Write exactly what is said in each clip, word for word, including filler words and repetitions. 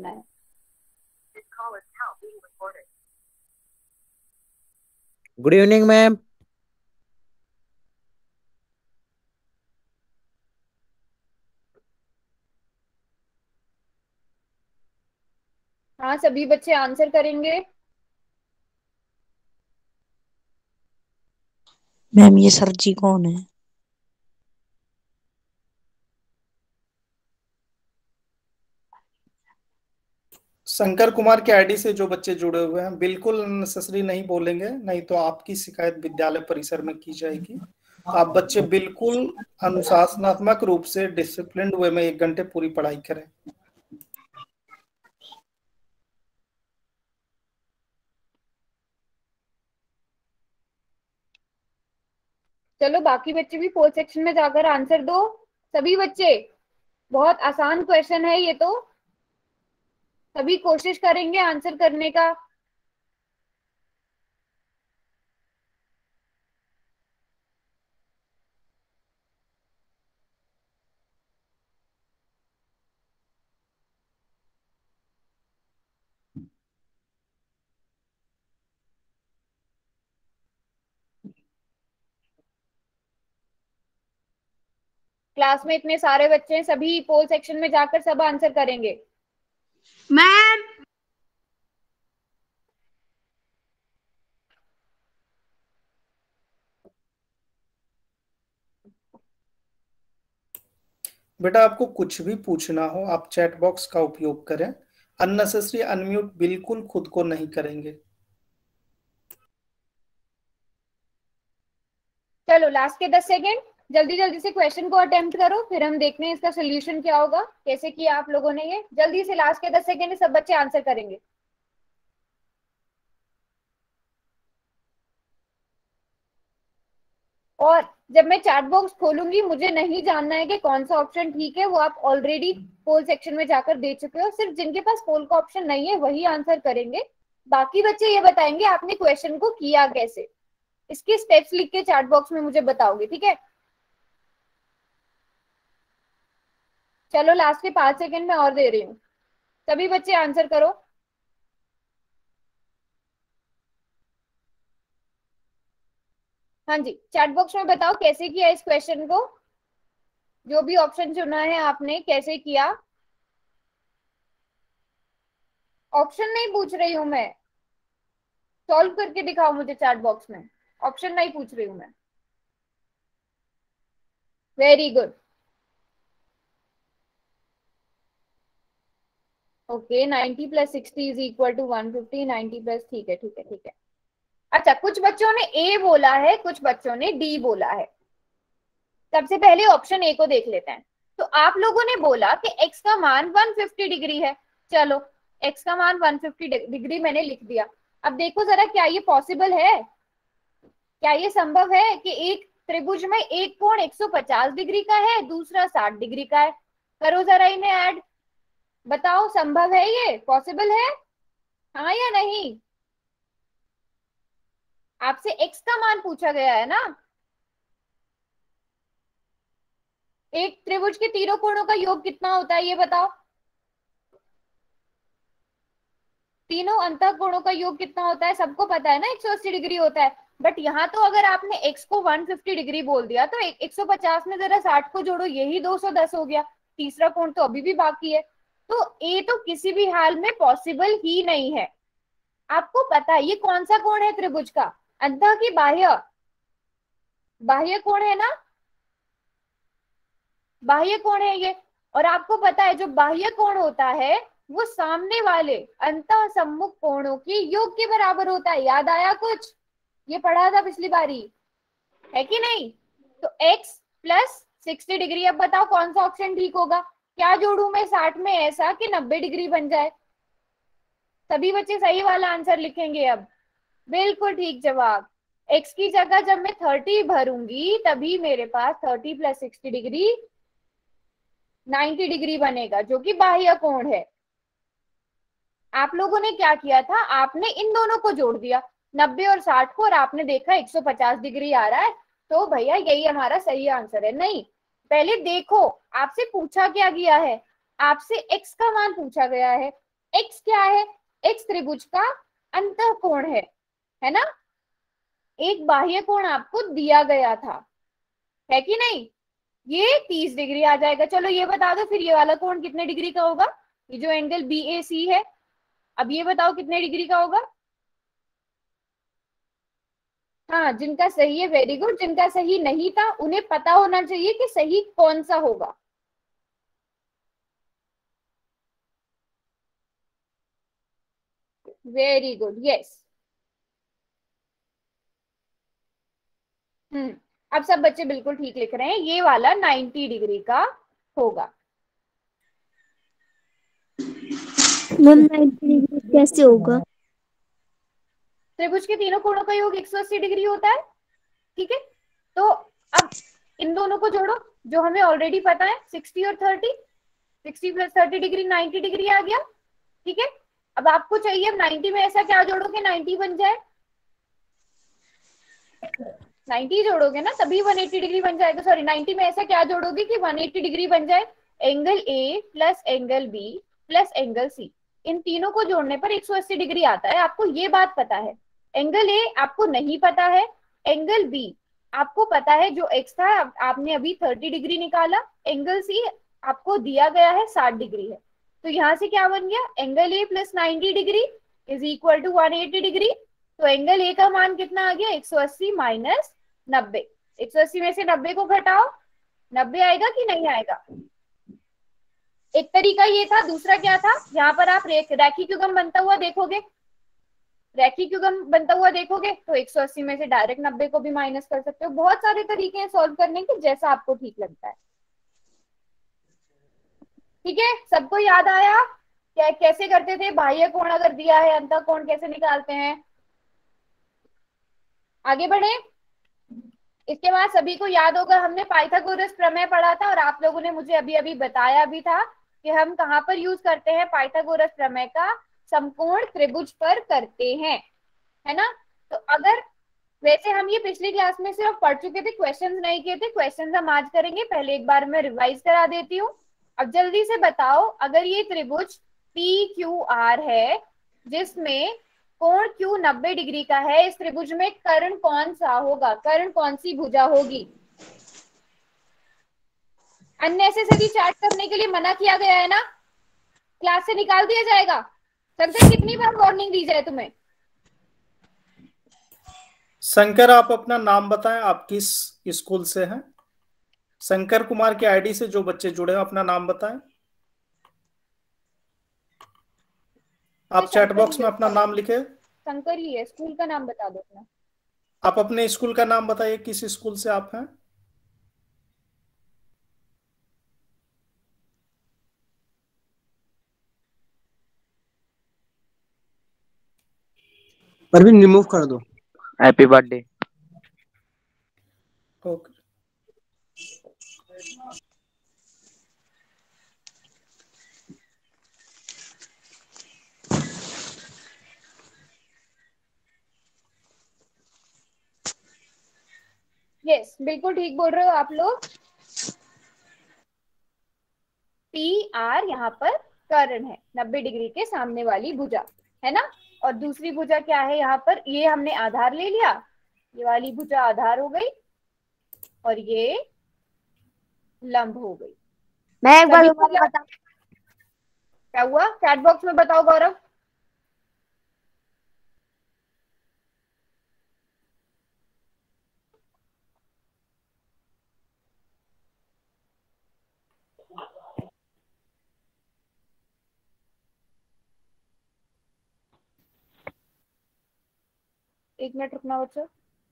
करना है। Good evening ma'am. हाँ, सभी बच्चे आंसर करेंगे। मैम ये सर जी कौन है? शंकर कुमार के आईडी से जो बच्चे जुड़े हुए हैं बिल्कुल अननेसेसरी नहीं बोलेंगे, नहीं तो आपकी शिकायत विद्यालय परिसर में की जाएगी। तो आप बच्चे बिल्कुल अनुशासनात्मक रूप से डिसिप्लिन वे में एक घंटे पूरी पढ़ाई करें। चलो बाकी बच्चे भी पोल सेक्शन में जाकर आंसर दो। सभी बच्चे, बहुत आसान क्वेश्चन है ये तो, सभी कोशिश करेंगे आंसर करने का। क्लास में इतने सारे बच्चे हैं, सभी पोल सेक्शन में जाकर सब आंसर करेंगे। मैम बेटा आपको कुछ भी पूछना हो आप चैट बॉक्स का उपयोग करें, अननेसेसरी अनम्यूट बिल्कुल खुद को नहीं करेंगे। चलो लास्ट के दस सेकेंड, जल्दी जल्दी से क्वेश्चन को अटेम्प्ट करो, फिर हम देखते हैं इसका सोल्यूशन क्या होगा, कैसे किया आप लोगों ने ये। जल्दी से लास्ट के दस सेकेंड में सब बच्चे आंसर करेंगे। और जब मैं चैट बॉक्स खोलूंगी मुझे नहीं जानना है कि कौन सा ऑप्शन ठीक है, वो आप ऑलरेडी पोल सेक्शन में जाकर दे चुके हो। सिर्फ जिनके पास पोल का ऑप्शन नहीं है वही आंसर करेंगे। बाकी बच्चे ये बताएंगे आपने क्वेश्चन को किया कैसे। इसके स्टेप्स लिख के चैट बॉक्स में मुझे बताओगे, ठीक है? चलो लास्ट के पांच सेकंड में और दे रही हूँ, सभी बच्चे आंसर करो। हाँ जी, चैट बॉक्स में बताओ कैसे किया इस क्वेश्चन को, जो भी ऑप्शन चुना है आपने कैसे किया। ऑप्शन नहीं पूछ रही हूं मैं, सॉल्व करके दिखाओ मुझे चैट बॉक्स में, ऑप्शन नहीं पूछ रही हूं मैं। Very good, okay. Ninety plus sixty is equal to one fifty. Ninety plus, ठीक है ठीक है ठीक है। अच्छा, कुछ बच्चों ने ए बोला है, कुछ बच्चों ने डी बोला है। सबसे पहले ऑप्शन ए को देख लेते हैं। तो आप लोगों ने बोला कि x का मान वन फिफ्टी डिग्री है। चलो x का मान वन फिफ्टी डिग्री मैंने लिख दिया। अब देखो जरा, क्या ये पॉसिबल है, क्या ये संभव है कि एक त्रिभुज में एक कोण एक सौ पचास डिग्री का है, दूसरा साठ डिग्री का है? करो जरा इन्हें ऐड, बताओ संभव है, ये पॉसिबल है, हाँ या नहीं? आपसे x का मान पूछा गया है ना। एक त्रिभुज के तीनों कोणों का योग कितना होता है ये बताओ। तीनों अंतःकोणों का योग कितना होता है, सबको पता है ना, एक सौ अस्सी डिग्री होता है। बट यहाँ तो अगर आपने x को वन फिफ्टी डिग्री बोल दिया तो एक सौ पचास में जरा साठ को जोड़ो, यही दो सौ दस हो गया। तीसरा कोण तो अभी भी बाकी है। तो a तो किसी भी हाल में पॉसिबल ही नहीं है। आपको पता है ये कौन सा कोण है त्रिभुज का, अंतः की बाह्य? बाह्य कोण है ना, बाह्य कोण है ये। और आपको पता है जो बाह्य कोण होता है वो सामने वाले अंतः सम्मुख कोणों के योग के बराबर होता है। याद आया कुछ, ये पढ़ा था पिछली बारी, है कि नहीं? तो x प्लस सिक्सटी डिग्री। अब बताओ कौन सा ऑप्शन ठीक होगा, क्या जोड़ू मैं साठ में ऐसा कि नब्बे डिग्री बन जाए? सभी बच्चे सही वाला आंसर लिखेंगे अब। बिल्कुल ठीक जवाब। x की जगह जब मैं थर्टी भरूंगी तभी मेरे पास thirty plus sixty degree ninety degree बनेगा, जो कि बाह्य कोण है। आप लोगों ने क्या किया था, आपने इन दोनों को जोड़ दिया, नब्बे और साठ को, और आपने देखा एक सौ पचास डिग्री आ रहा है, तो भैया यही हमारा सही आंसर है। नहीं, पहले देखो आपसे पूछा क्या गया है, आपसे x का मान पूछा गया है, एक्स क्या है? एक्स त्रिभुज का अंतःकोण है, है ना? एक बाह्य कोण आपको दिया गया था, है कि नहीं? ये तीस डिग्री आ जाएगा। चलो ये बता दो फिर ये वाला कोण कितने डिग्री का होगा? ये जो एंगल बी ए सी है, अब ये बताओ कितने डिग्री का होगा? हाँ, जिनका सही है वेरी गुड, जिनका सही नहीं था उन्हें पता होना चाहिए कि सही कौन सा होगा। Very good, yes. हम्म अब सब बच्चे बिल्कुल ठीक लिख रहे हैं, ये वाला नब्बे डिग्री का होगा। मैम नाइन्टी डिग्री कैसे होगा? त्रिभुज के तीनों कोणों का योग एक सौ अस्सी डिग्री होता है, ठीक है? तो अब इन दोनों को जोड़ो, जो हमें ऑलरेडी पता है, साठ और तीस, साठ प्लस तीस डिग्री नब्बे डिग्री आ गया, ठीक है? अब आपको चाहिए अब नब्बे में ऐसा क्या जोड़ोगे नब्बे बन जाए? नब्बे जोड़ोगे ना तभी एक सौ अस्सी डिग्री बन जाएगा। सॉरी, नब्बे में ऐसा क्या जोड़ोगे कि एक सौ अस्सी डिग्री बन जाए? Angle A plus angle B plus angle C, इन तीनों को जोड़ने पर एक सौ अस्सी डिग्री आता है। आपको ये बात पता है। एंगल ए आपको नहीं पता है, एंगल बी आपको पता है, जो एक्स था आपने अभी तीस डिग्री निकाला, एंगल सी आपको दिया गया है साठ डिग्री है। तो यहाँ से क्या बन गया? Angle A plus ninety degree is equal to one eighty degree. तो एंगल ए का मान कितना आ गया? एक सौ अस्सी माइनस नब्बे। एक सौ अस्सी में से नब्बे को घटाओ, नब्बे आएगा कि नहीं आएगा? एक तरीका ये था, दूसरा क्या था? यहाँ पर आप रैखिक युग्म बनता हुआ देखोगे, रैखिक युग्म बनता हुआ देखोगे तो एक सौ अस्सी में से डायरेक्ट नब्बे को भी माइनस कर सकते हो। बहुत सारे तरीके हैं सॉल्व करने के, जैसा आपको ठीक लगता है। ठीक है, सबको याद आया क्या कैसे करते थे? बाह्य कोण अगर दिया है, अंतः कोण कैसे निकालते हैं? आगे बढ़े। इसके बाद सभी को याद होगा हमने पाइथागोरस प्रमेय पढ़ा था, और आप लोगों ने मुझे अभी अभी बताया भी था कि हम कहाँ पर यूज करते हैं पाइथागोरस प्रमेय का? समकोण त्रिभुज पर करते हैं, है ना? तो अगर वैसे हम ये पिछली क्लास में सिर्फ पढ़ चुके थे, क्वेश्चंस नहीं किए थे। क्वेश्चंस हम आज करेंगे, पहले एक बार मैं रिवाइज करा देती हूँ। अब जल्दी से बताओ, अगर ये त्रिभुज पी क्यू आर है जिसमें कोण Q नब्बे डिग्री का है, इस त्रिभुज में कर्ण कौन सा होगा? कर्ण कौन सी भुजा होगी? अननेसेसरी चैट करने के लिए मना किया गया है ना, क्लास से निकाल दिया जाएगा। शंकर, कितनी बार वार्निंग दी जाए तुम्हें? शंकर, आप अपना नाम बताएं, आप किस स्कूल से हैं? शंकर कुमार के आईडी से जो बच्चे जुड़े हैं अपना नाम बताएं। आप चैट बॉक्स में अपना नाम लिखे। शंकर ही है, स्कूल का नाम बता दो अपना। आप अपने स्कूल का नाम बताइए, किस स्कूल से आप हैं? परवीन रिमूव कर दो। Happy birthday. ओके। यस, बिल्कुल ठीक बोल रहे हो आप लोग। पी आर यहाँ पर कर्ण है, नब्बे डिग्री के सामने वाली भुजा, है ना? और दूसरी भुजा क्या है यहाँ पर? ये हमने आधार ले लिया, ये वाली भुजा आधार हो गई, और ये लंब हो गई। मैं एक बार सभी को दोबारा क्या बता। क्या हुआ? चैट बॉक्स में बताओ गौरव। एक मिनट रुकना बच्चों।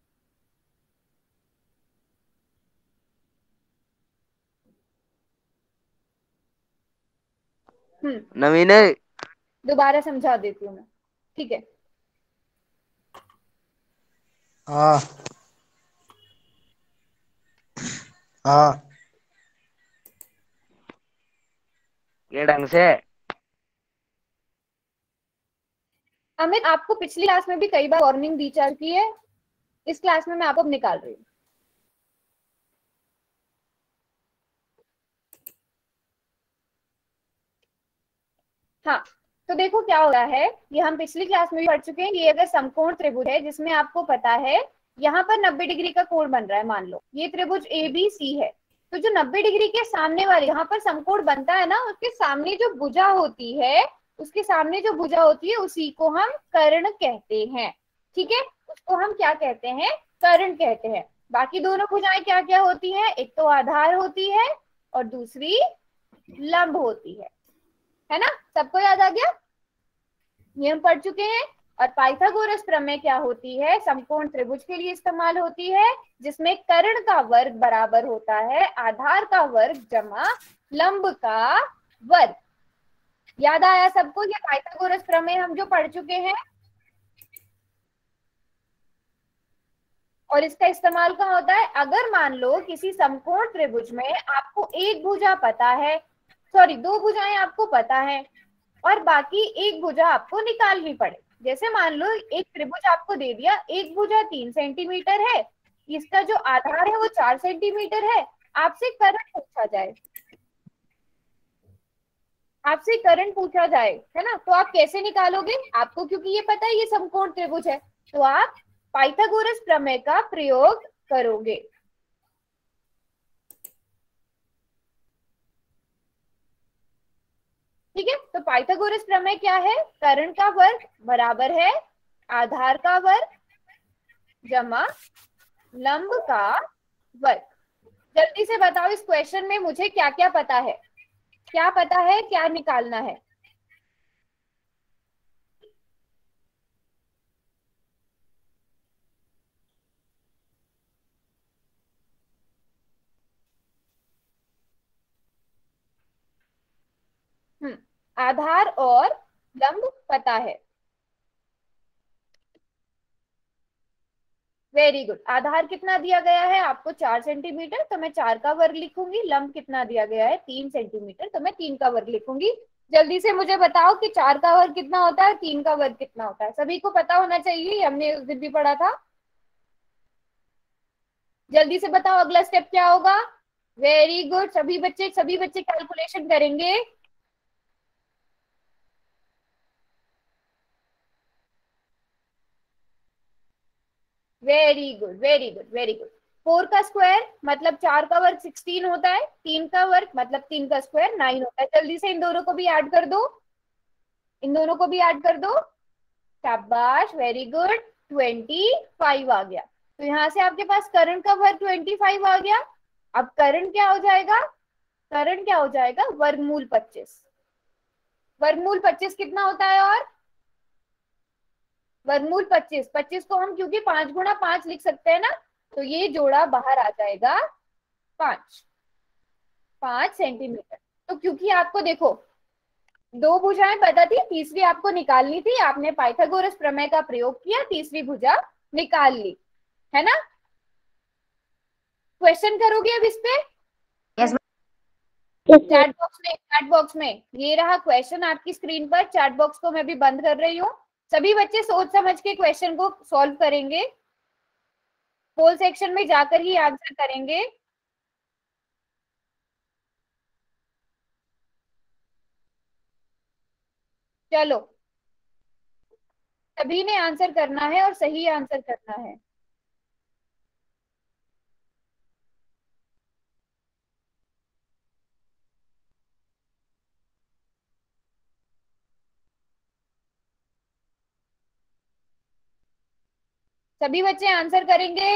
हम्म नवीन, दोबारा समझा देती हूँ मैं, ठीक है? हाँ हाँ ये ढंग से। अमित, आपको पिछली क्लास में भी कई बार वार्निंग दी जा चुकी है, इस क्लास में मैं आपको निकाल रही हूँ। हाँ, तो देखो क्या हो रहा है, ये हम पिछली क्लास में भी पढ़ चुके हैं। ये अगर समकोण त्रिभुज है जिसमें आपको पता है यहाँ पर नब्बे डिग्री का कोण बन रहा है, मान लो ये त्रिभुज ए बी सी है, तो जो नब्बे डिग्री के सामने वाले यहाँ पर समकोण बनता है ना, उसके सामने जो भुजा होती है, उसके सामने जो भुजा होती है उसी को हम कर्ण कहते हैं। ठीक है, उसको हम क्या कहते हैं, कर्ण कहते हैं। बाकी दोनों भुजाएं क्या क्या होती है, एक तो आधार होती है और दूसरी लंब होती है, है ना, सबको याद आ गया, ये हम पढ़ चुके हैं। और पाइथागोरस प्रमेय क्या होती है, समकोण त्रिभुज के लिए इस्तेमाल होती है, जिसमें कर्ण का वर्ग बराबर होता है आधार का वर्ग जमा लंब का वर्ग। याद आया सबको, ये पाइथागोरस प्रमेय हम जो पढ़ चुके हैं। और इसका इस्तेमाल कहाँ होता है, अगर मान लो किसी समकोण त्रिभुज में आपको एक भुजा पता है, सॉरी दो भुजाएं आपको पता है और बाकी एक भुजा आपको निकालनी पड़े। जैसे मान लो एक त्रिभुज आपको दे दिया, एक भुजा तीन सेंटीमीटर है, इसका जो आधार है वो चार सेंटीमीटर है, आपसे कर्ण पूछा जाए, आपसे कर्ण पूछा जाए, है ना, तो आप कैसे निकालोगे, आपको क्योंकि ये पता है ये समकोण त्रिभुज है, तो आप पाइथागोरस प्रमेय का प्रयोग करोगे। ठीक है, तो पाइथागोरस प्रमेय क्या है, कर्ण का वर्ग बराबर है आधार का वर्ग जमा लंब का वर्ग। जल्दी से बताओ इस क्वेश्चन में मुझे क्या क्या पता है, क्या पता है, क्या निकालना है। हम्म आधार और लंब पता है, वेरी गुड। आधार कितना दिया गया है आपको, चार सेंटीमीटर, तो मैं चार का वर्ग लिखूंगी। लंब कितना दिया गया है, तीन सेंटीमीटर, तो मैं तीन का वर्ग लिखूंगी। जल्दी से मुझे बताओ कि चार का वर्ग कितना होता है, तीन का वर्ग कितना होता है, सभी को पता होना चाहिए, हमने उस दिन भी पढ़ा था। जल्दी से बताओ अगला स्टेप क्या होगा। वेरी गुड, सभी बच्चे सभी बच्चे कैलकुलेशन करेंगे। Very good very good very good. Four का स्क्वायर मतलब चार का वर्ग सिक्सटीन होता है, तीन का वर्ग मतलब तीन का स्क्वायर नाइन होता है। जल्दी से इन दोनों को भी ऐड कर दो, इन दोनों को भी ऐड कर दो, शाबाश, वेरी गुड, ट्वेंटी फाइव आ गया। तो यहाँ से आपके पास कर्ण का वर्ग ट्वेंटी फाइव आ गया। अब कर्ण क्या हो जाएगा, कर्ण क्या हो जाएगा, वर्गमूल पच्चीस। वर्गमूल पच्चीस कितना होता है, और वर्गमूल पच्चीस, पच्चीस को हम क्योंकि पांच गुणा पांच लिख सकते हैं ना, तो ये जोड़ा बाहर आ जाएगा पांच, पांच सेंटीमीटर। तो क्योंकि आपको देखो दो भुजाएं पता थी, तीसरी आपको निकालनी थी, आपने पाइथागोरस प्रमेय का प्रयोग किया, तीसरी भुजा निकाल ली, है ना। क्वेश्चन करोगे अब इस पे, चैट बॉक्स में, चैट बॉक्स में ये रहा क्वेश्चन आपकी स्क्रीन पर। चैट बॉक्स को मैं भी बंद कर रही हूँ, सभी बच्चे सोच समझ के क्वेश्चन को सॉल्व करेंगे, पोल सेक्शन में जाकर ही आंसर करेंगे। चलो, सभी ने आंसर करना है और सही आंसर करना है। सभी बच्चे आंसर करेंगे।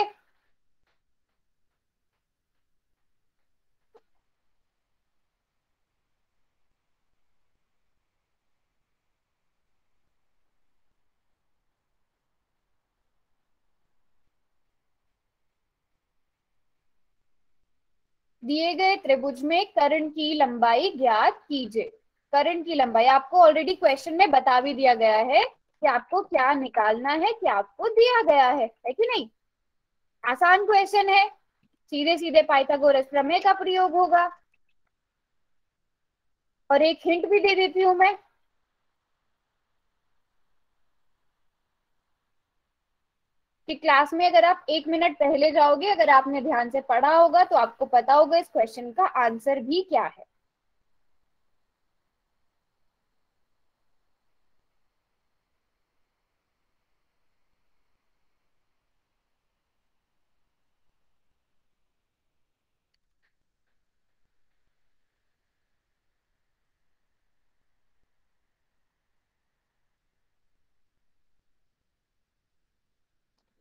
दिए गए त्रिभुज में कर्ण की लंबाई ज्ञात कीजिए। कर्ण की लंबाई आपको ऑलरेडी क्वेश्चन में बता भी दिया गया है कि आपको क्या निकालना है, क्या आपको दिया गया है, है कि नहीं। आसान क्वेश्चन है, सीधे सीधे पाइथागोरस प्रमेय का प्रयोग होगा। और एक हिंट भी दे देती हूं मैं, कि क्लास में अगर आप एक मिनट पहले जाओगे, अगर आपने ध्यान से पढ़ा होगा तो आपको पता होगा इस क्वेश्चन का आंसर भी क्या है।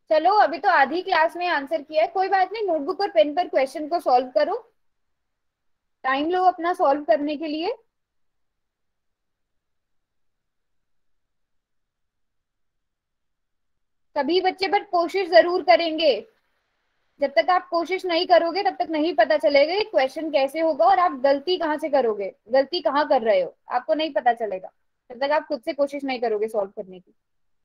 चलो अभी तो आधी क्लास में आंसर किया है, कोई बात नहीं, नोटबुक और पेन पर क्वेश्चन को सॉल्व करो, टाइम लो अपना सॉल्व करने के लिए। सभी बच्चे बट कोशिश जरूर करेंगे, जब तक आप कोशिश नहीं करोगे तब तक नहीं पता चलेगा कि क्वेश्चन कैसे होगा और आप गलती कहाँ से करोगे, गलती कहाँ कर रहे हो, आपको नहीं पता चलेगा जब तक आप खुद से कोशिश नहीं करोगे सॉल्व करने की।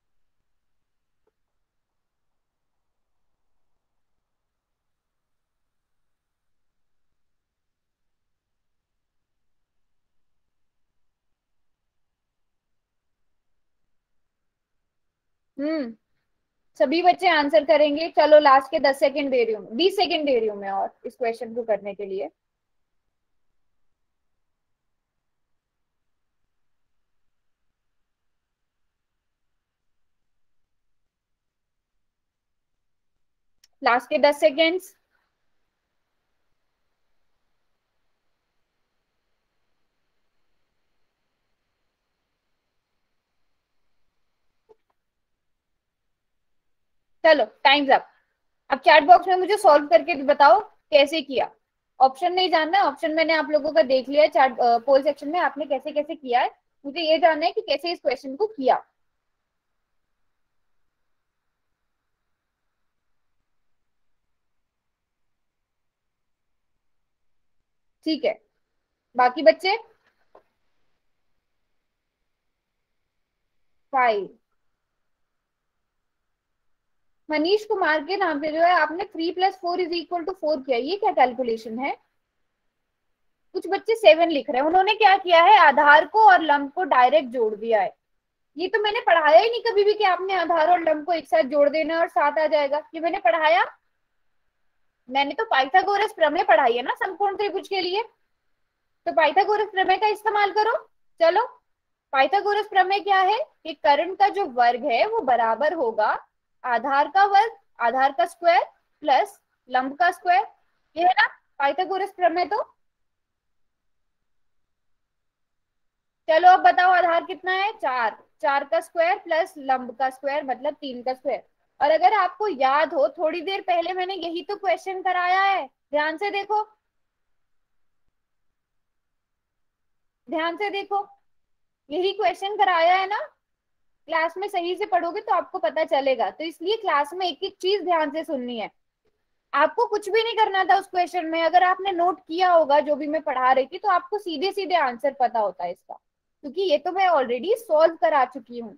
हम्म सभी बच्चे आंसर करेंगे। चलो लास्ट के दस सेकंड दे रही हूँ, बीस सेकंड दे रही हूँ मैं और इस क्वेश्चन को करने के लिए। लास्ट के दस सेकेंड्स। चलो टाइम्स अप। अब चैट बॉक्स में मुझे सॉल्व करके बताओ कैसे किया। ऑप्शन नहीं जानना है, ऑप्शन मैंने आप लोगों का देख लिया है चैट पोल सेक्शन में, आपने कैसे कैसे किया है, मुझे ये जानना है कि कैसे इस क्वेश्चन को किया। ठीक है, बाकी बच्चे फाइव। मनीष कुमार के नाम पे जो है आपने three plus four is equal to four किया, ये क्या कैलकुलेशन है। कुछ बच्चे सेवन लिख रहे हैं, उन्होंने क्या किया है, आधार को और लंब को डायरेक्ट जोड़ दिया है। ये तो मैंने पढ़ाया ही नहीं कभी भी कि आपने आधार और लंब को एक साथ जोड़ देना और साथ आ जाएगा, ये मैंने पढ़ाया। मैंने तो पाइथागोरस प्रमेय पढ़ाई है ना समकोण त्रिभुज के लिए, तो पाइथागोरस प्रमेय का इस्तेमाल करो। चलो पाइथागोरस प्रमेय क्या है, कि कर्ण का जो वर्ग है वो बराबर होगा आधार का वर्ग, आधार का स्क्वायर प्लस लंब का स्क्वायर, ये है ना पाइथागोरस प्रमेय। तो चलो अब बताओ आधार कितना है, चार, चार का स्क्वायर प्लस लंब का स्क्वायर मतलब तीन का स्क्वायर। और अगर आपको याद हो थोड़ी देर पहले मैंने यही तो क्वेश्चन कराया है, ध्यान से देखो, ध्यान से देखो, यही क्वेश्चन कराया है ना। क्लास में सही से पढ़ोगे तो आपको पता चलेगा, तो इसलिए क्लास में एक एक चीज ध्यान से सुननी है। आपको कुछ भी नहीं करना था उस क्वेश्चन में, अगर आपने नोट किया होगा जो भी मैं पढ़ा रही थी तो आपको सीधे सीधे आंसर पता होता है इसका, क्योंकि ये तो मैं ऑलरेडी सॉल्व करा चुकी हूँ,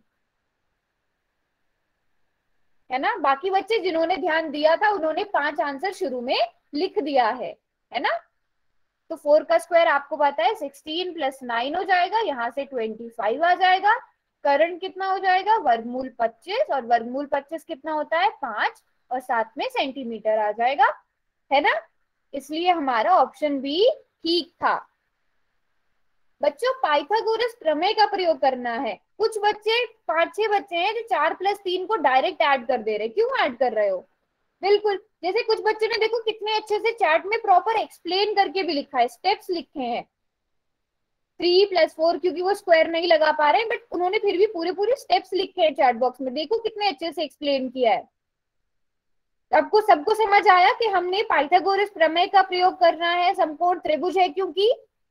है ना। बाकी बच्चे जिन्होंने ध्यान दिया था उन्होंने पांच आंसर शुरू में लिख दिया है, है ना। तो फोर का स्क्वायर आपको पता है सिक्सटीन प्लस नाइन हो जाएगा, यहाँ से ट्वेंटी फाइव आ जाएगा। कर्ण कितना हो जाएगा, वर्गमूल पच्चीस, और वर्गमूल पच्चीस कितना होता है, पांच, और साथ में सेंटीमीटर आ जाएगा, है ना। इसलिए हमारा ऑप्शन बी ठीक था। बच्चों पाइथागोरस प्रमेय का प्रयोग करना है। कुछ बच्चे, पांच छह बच्चे हैं जो चार प्लस तीन को डायरेक्ट ऐड कर दे रहे, क्यों ऐड कर रहे हो। बिल्कुल, जैसे कुछ बच्चों ने देखो कितने अच्छे से चैट में प्रॉपर एक्सप्लेन करके भी लिखा है, स्टेप्स लिखे हैं। थ्री प्लस फोर, क्योंकि वो स्क्वायर नहीं लगा पा रहे हैं, बट उन्होंने फिर भी पूरे पूरे स्टेप्स लिखे हैं चैट बॉक्स में, देखो कितने अच्छे से एक्सप्लेन किया है। आपको सबको समझ आया कि हमने पाइथागोरस प्रमेय का प्रयोग करना है, समकोण त्रिभुज है क्योंकि,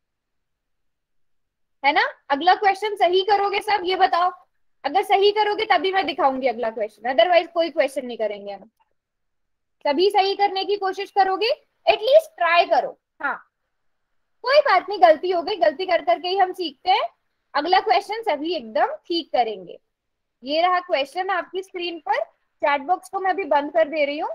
है ना। अगला क्वेश्चन सही करोगे सब, ये बताओ। अगर सही करोगे तभी मैं दिखाऊंगी अगला क्वेश्चन, अदरवाइज कोई क्वेश्चन नहीं करेंगे हम। सभी सही करने की कोशिश करोगे, एटलीस्ट ट्राई करो। हाँ कोई बात नहीं, गलती हो गई, गलती कर करके ही हम सीखते हैं। अगला क्वेश्चन सभी एकदम ठीक करेंगे। ये रहा क्वेश्चन आपकी स्क्रीन पर, चैट बॉक्स को मैं अभी बंद कर दे रही हूँ।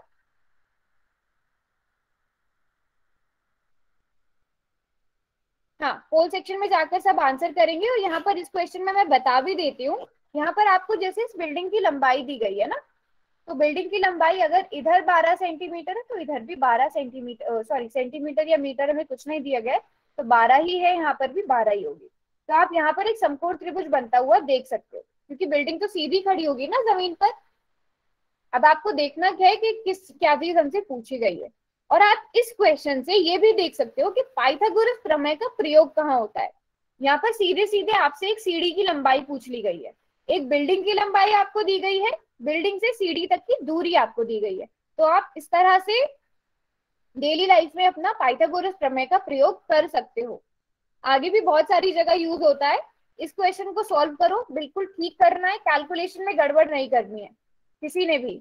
हाँ पोल सेक्शन में जाकर सब आंसर करेंगे। और यहाँ पर इस क्वेश्चन में मैं बता भी देती हूँ, यहाँ पर आपको जैसे इस बिल्डिंग की लंबाई दी गई है ना, तो बिल्डिंग की लंबाई अगर इधर बारह सेंटीमीटर है तो इधर भी बारह सेंटीमीटर, सॉरी सेंटीमीटर या मीटर में कुछ नहीं दिया गया है, तो बारह ही है, यहाँ पर भी बारह ही होगी। तो आप यहाँ पर एक समकोण त्रिभुज बनता हुआ देख सकते हो, क्योंकि बिल्डिंग तो सीधी खड़ी होगी ना जमीन पर। अब आपको देखना क्या है कि किस क्या चीज हमसे पूछी गई है। और आप इस क्वेश्चन से ये भी देख सकते हो कि पाइथागोरस प्रमेय का प्रयोग कहाँ होता है। यहाँ पर सीधे सीधे आपसे एक सीढ़ी की लंबाई पूछ ली गई है, एक बिल्डिंग की लंबाई आपको दी गई है, बिल्डिंग से सीढ़ी तक की दूरी आपको दी गई है। तो आप इस तरह से डेली लाइफ में अपना पाइथागोरस प्रमेय का प्रयोग कर सकते हो। आगे भी बहुत सारी जगह यूज होता है। इस क्वेश्चन को सॉल्व करो, बिल्कुल ठीक करना है, कैलकुलेशन में गड़बड़ नहीं करनी है किसी ने भी।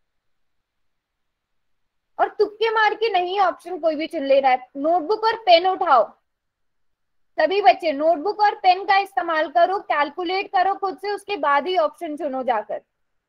और तुक्के मार के नहीं ऑप्शन कोई भी चुन ले रहा है। नोटबुक और पेन उठाओ सभी बच्चे, नोटबुक और पेन का इस्तेमाल करो, कैलकुलेट करो खुद से, उसके बाद ही ऑप्शन चुनो जाकर।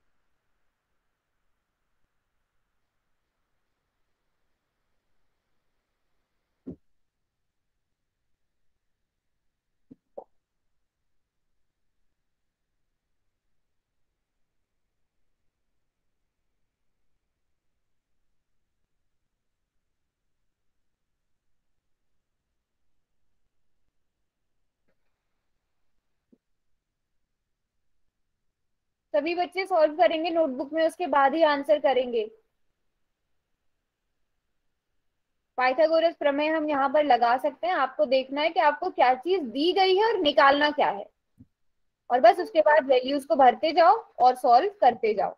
सभी बच्चे सॉल्व करेंगे नोटबुक में, उसके बाद ही आंसर करेंगे। पाइथागोरस प्रमेय हम यहाँ पर लगा सकते हैं। आपको देखना है कि आपको क्या चीज दी गई है और निकालना क्या है, और बस उसके बाद वैल्यूज को भरते जाओ और सॉल्व करते जाओ।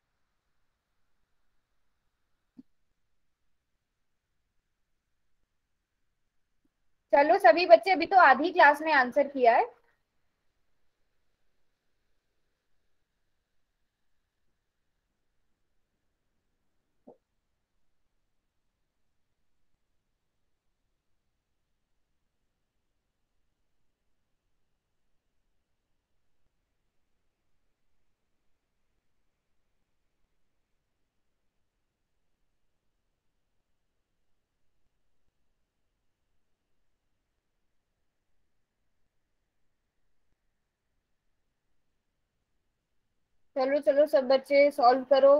चलो सभी बच्चे, अभी तो आधी क्लास ने आंसर किया है। चलो चलो सब बच्चे सॉल्व करो।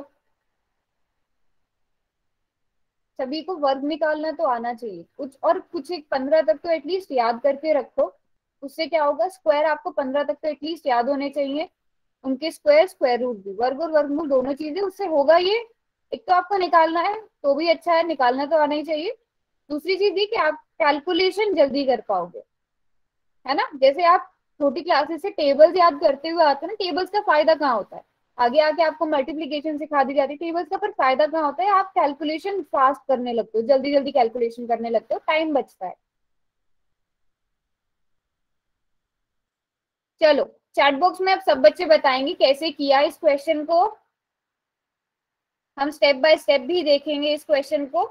सभी को वर्ग निकालना तो आना चाहिए कुछ, और कुछ एक पंद्रह तक तो एटलीस्ट याद करके रखो। उससे क्या होगा, स्क्वायर आपको पंद्रह तक तो एटलीस्ट याद होने चाहिए। उनके स्क्वायर, स्क्वायर रूट भी, वर्ग और वर्गमूल दोनों चीजें, उससे होगा ये। एक तो आपको निकालना है तो भी अच्छा है, निकालना तो आना ही चाहिए। दूसरी चीज ये कि आप कैलकुलेशन जल्दी कर पाओगे, है ना। जैसे आप छोटी क्लासेस से टेबल्स याद करते हुए आते हैं ना, टेबल्स का फायदा कहाँ होता है, आगे आके आपको मल्टीप्लीकेशन सिखा दी जाती है। टेबल्स का पर फायदा कहाँ होता है, आप कैलकुलेशन फास्ट करने लगते हो, जल्दी जल्दी कैलकुलेशन करने लगते हो, टाइम बचता है। चलो चैट बॉक्स में अब सब बच्चे बताएंगे कैसे किया इस क्वेश्चन को। हम स्टेप बाय स्टेप भी देखेंगे इस क्वेश्चन को।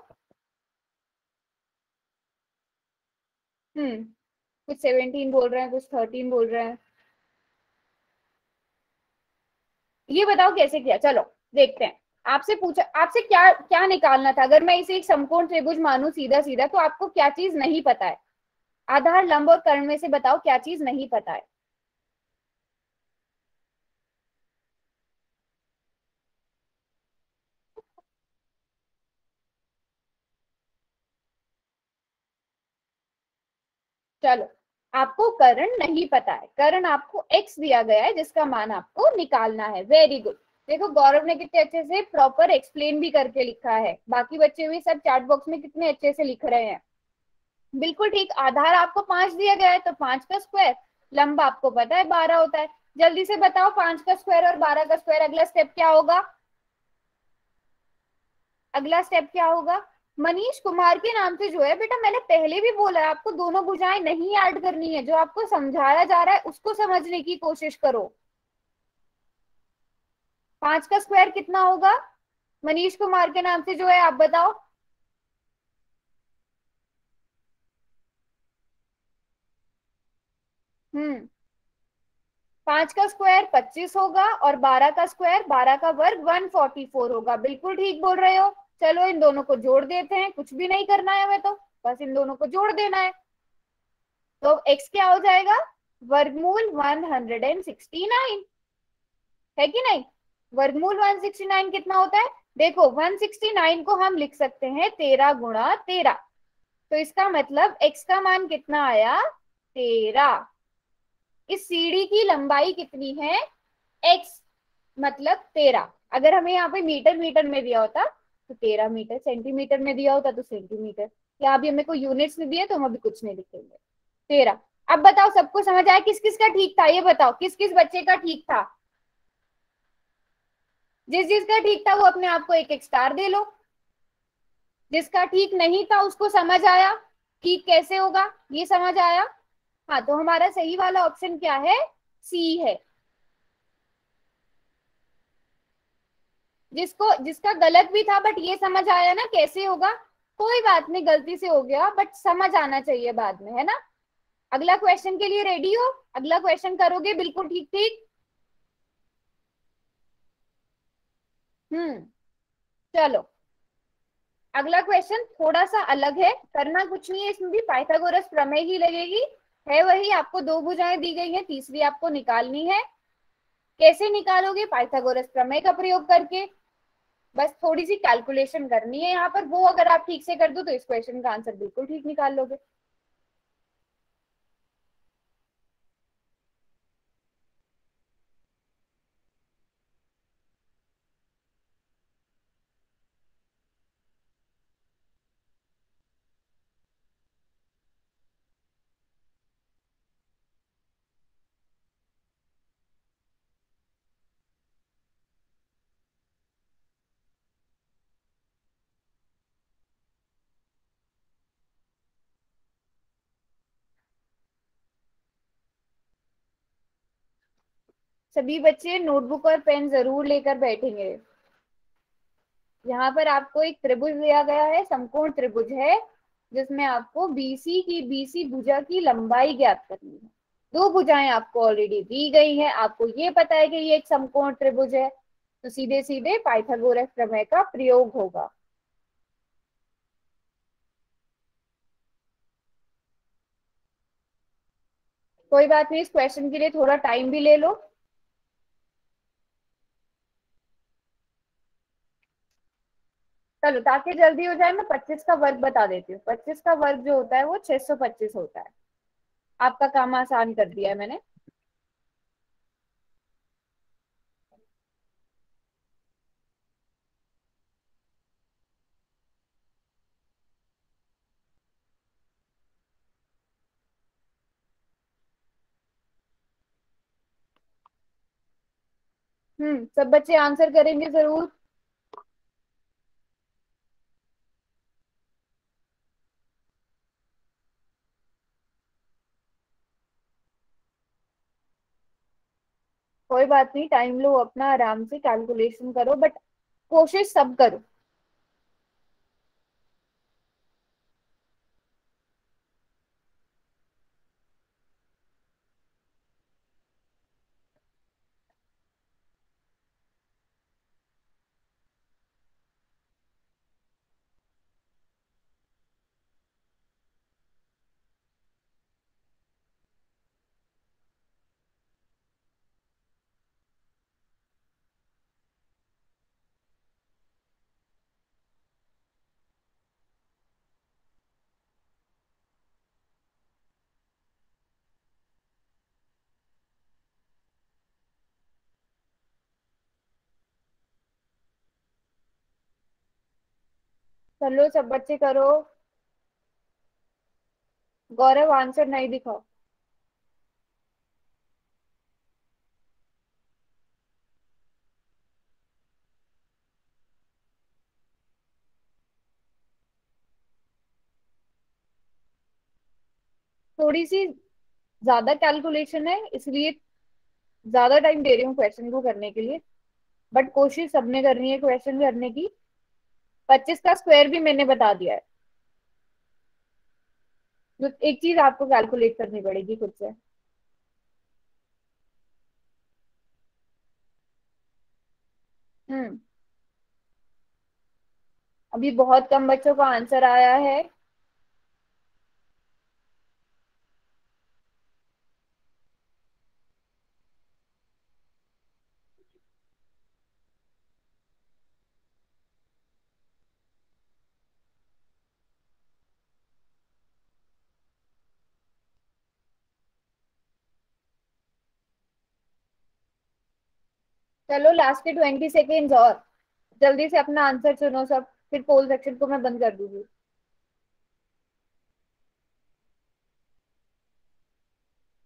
हम्म कुछ सेवेंटीन बोल रहे हैं, कुछ थर्टीन बोल रहे हैं। ये बताओ कैसे किया, चलो देखते हैं। आपसे पूछा, आपसे क्या क्या निकालना था। अगर मैं इसे एक समकोण त्रिभुज मानूं सीधा सीधा, तो आपको क्या चीज नहीं पता है। आधार, लंब और कर्ण में से बताओ क्या चीज नहीं पता है। चलो, आपको कर्ण नहीं पता है। कर्ण आपको x दिया गया है जिसका मान आपको निकालना है। Very good. देखो गौरव ने कितने अच्छे से प्रॉपर एक्सप्लेन भी करके लिखा है। बाकी बच्चे भी सब चैट बॉक्स में कितने अच्छे से लिख रहे हैं। बिल्कुल ठीक। आधार आपको पांच दिया गया है तो पांच का स्क्वायर, लंबा आपको पता है बारह होता है। जल्दी से बताओ पांच का स्क्वायर और बारह का स्क्वायर, अगला स्टेप क्या होगा। अगला स्टेप क्या होगा। मनीष कुमार के नाम से जो है बेटा, मैंने पहले भी बोला है आपको दोनों भुजाएं नहीं ऐड करनी है। जो आपको समझाया जा रहा है उसको समझने की कोशिश करो। पांच का स्क्वायर कितना होगा मनीष कुमार के नाम से जो है, आप बताओ। हम्म पांच का स्क्वायर पच्चीस होगा और बारह का स्क्वायर, बारह का वर्ग वन फोर्टी फोर होगा। बिल्कुल ठीक बोल रहे हो। चलो इन दोनों को जोड़ देते हैं, कुछ भी नहीं करना है हमें तो, बस इन दोनों को जोड़ देना है। तो x क्या हो जाएगा, वर्गमूल वन हंड्रेड सिक्सटी नाइन, है कि नहीं। वर्गमूल वन सिक्सटी नाइन कितना होता है, देखो वन सिक्सटी नाइन को हम लिख सकते हैं तेरह गुणा तेरह। तो इसका मतलब x का मान कितना आया, तेरह। इस सीढ़ी की लंबाई कितनी है, x मतलब तेरह। अगर हमें यहाँ पे मीटर मीटर में दिया होता तो तेरह मीटर, सेंटीमीटर में दिया होता तो सेंटीमीटर। या अभी हमें कोई यूनिट्स नहीं दिए तो हम अभी कुछ नहीं लिखेंगे। तेरह। अब बताओ सबको समझ आया किस किस का ठीक था, ये बताओ किस किस बच्चे का ठीक था। जिस जिसका ठीक था वो अपने आप को एक एक स्टार दे लो, जिसका ठीक नहीं था उसको समझ आया ठीक कैसे होगा, ये समझ आया। हाँ, तो हमारा सही वाला ऑप्शन क्या है, सी है। जिसको जिसका गलत भी था बट ये समझ आया ना कैसे होगा, कोई बात नहीं, गलती से हो गया बट समझ आना चाहिए बाद में, है ना। अगला क्वेश्चन के लिए रेडी हो, अगला क्वेश्चन करोगे बिल्कुल ठीक ठीक। हम्म, चलो अगला क्वेश्चन थोड़ा सा अलग है, करना कुछ नहीं है, इसमें भी पाइथागोरस प्रमेय ही लगेगी। है वही, आपको दो भुजाएं दी गई हैं, तीसरी आपको निकालनी है। कैसे निकालोगे, पाइथागोरस प्रमेय का प्रयोग करके। बस थोड़ी सी कैलकुलेशन करनी है यहाँ पर, वो अगर आप ठीक से कर दो तो इस क्वेश्चन का आंसर बिल्कुल ठीक निकाल लोगे। सभी बच्चे नोटबुक और पेन जरूर लेकर बैठेंगे। यहाँ पर आपको एक त्रिभुज दिया गया है, समकोण त्रिभुज है, जिसमें आपको बीसी की बीसी भुजा की लंबाई ज्ञात करनी है। दो भुजाएं आपको ऑलरेडी दी गई हैं, आपको ये पता है कि ये एक समकोण त्रिभुज है, तो सीधे सीधे पाइथागोरस प्रमेय का प्रयोग होगा। कोई बात नहीं, इस क्वेश्चन के लिए थोड़ा टाइम भी ले लो। चलो ताकि जल्दी हो जाए, मैं पच्चीस का वर्ग बता देती हूँ। पच्चीस का वर्ग जो होता है वो छह सौ पच्चीस होता है। आपका काम आसान कर दिया है मैंने। हम्म, सब बच्चे आंसर करेंगे जरूर। कोई बात नहीं, टाइम लो अपना, आराम से कैलकुलेशन करो, बट कोशिश सब करो। चलो सब बच्चे करो। गौरव आंसर नहीं दिखाओ। थोड़ी सी ज्यादा कैलकुलेशन है, इसलिए ज्यादा टाइम दे रही हूँ क्वेश्चन को करने के लिए, बट कोशिश सबने करनी है क्वेश्चन करने की। पच्चीस का स्क्वायर भी मैंने बता दिया है, तो एक चीज आपको कैलकुलेट करनी पड़ेगी खुद से। हम्म, अभी बहुत कम बच्चों का आंसर आया है। चलो लास्ट के ट्वेंटी सेकेंड्स और, जल्दी से अपना आंसर चुनो सब, फिर पोल सेक्शन को मैं बंद कर दूंगी।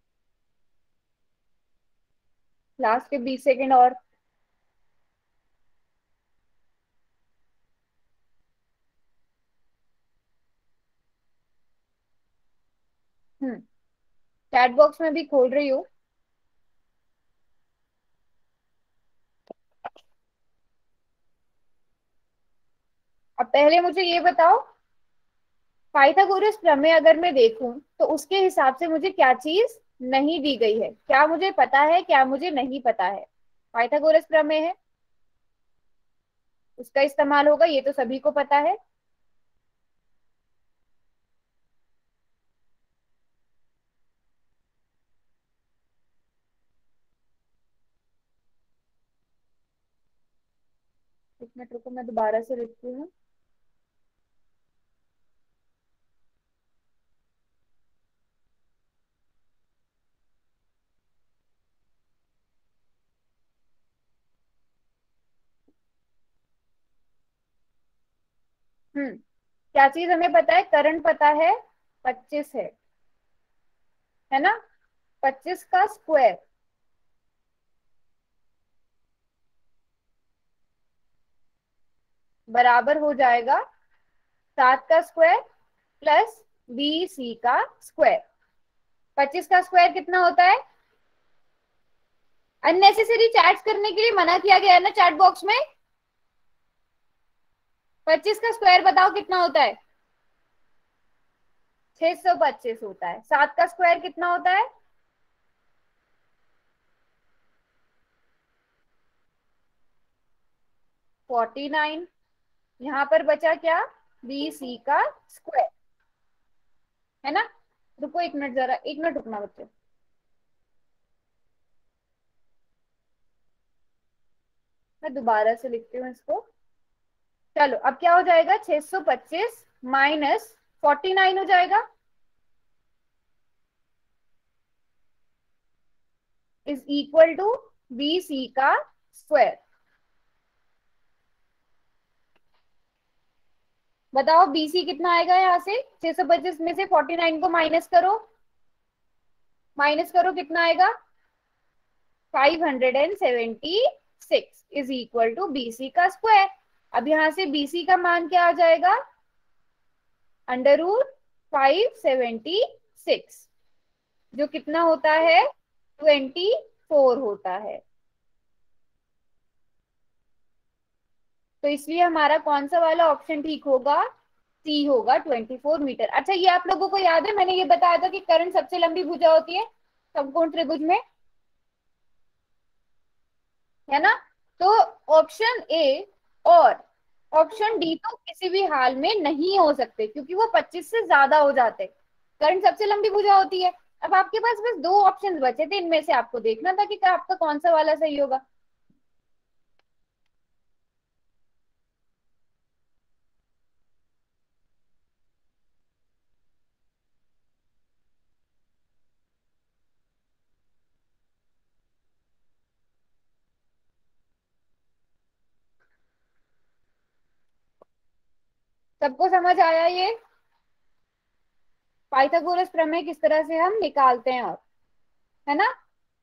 लास्ट के बीस सेकेंड और। चैट बॉक्स में भी खोल रही हूँ। अब पहले मुझे ये बताओ, पाइथागोरस प्रमेय अगर मैं देखूं तो उसके हिसाब से मुझे क्या चीज नहीं दी गई है, क्या मुझे पता है क्या मुझे नहीं पता है। पाइथागोरस प्रमेय है, उसका इस्तेमाल होगा, ये तो सभी को पता है। एक मिनट रुको, मैं दोबारा से लिखती हूँ। हम्म क्या चीज हमें पता है? करंट पता है पच्चीस है है ना? पच्चीस का स्क्वायर बराबर हो जाएगा सात का स्क्वायर प्लस बी सी का स्क्वायर। पच्चीस का स्क्वायर कितना होता है? अननेसेसरी चैट्स करने के लिए मना किया गया है ना चैट बॉक्स में। पच्चीस का स्क्वायर बताओ कितना होता है? छह सौ पच्चीस होता है। सात का स्क्वायर कितना होता है? Forty nine. यहां पर बचा क्या? बी सी का स्क्वायर, है ना? रुको एक मिनट, जरा एक मिनट रुकना बच्चे। मैं दोबारा से लिखती हूँ इसको। चलो अब क्या हो जाएगा? छह सौ पच्चीस माइनस फोर्टी नाइन हो जाएगा, is equal to B C का स्क्वायर। बताओ बीसी कितना आएगा? यहाँ से छह सौ पच्चीस में से फोर्टी नाइन को माइनस करो, माइनस करो कितना आएगा? Five hundred seventy six is equal to BC का स्क्वायर। अब यहाँ से बीसी का मान क्या आ जाएगा? Under root five seventy six, जो कितना होता है? ट्वेंटी फोर होता है। तो इसलिए हमारा कौन सा वाला ऑप्शन ठीक होगा? सी होगा, ट्वेंटी फोर मीटर। अच्छा, ये आप लोगों को याद है मैंने ये बताया था कि करंट सबसे लंबी भुजा होती है समकोण त्रिभुज में, है ना? तो ऑप्शन ए और ऑप्शन डी तो किसी भी हाल में नहीं हो सकते क्योंकि वो पच्चीस से ज्यादा हो जाते। करंट सबसे लंबी भुजा होती है। अब आपके पास बस दो ऑप्शन बचे थे, इनमें से आपको देखना था कि आपका कौन सा वाला सही होगा। सबको समझ आया ये पाइथागोरस प्रमेय किस तरह से हम निकालते हैं? और है ना?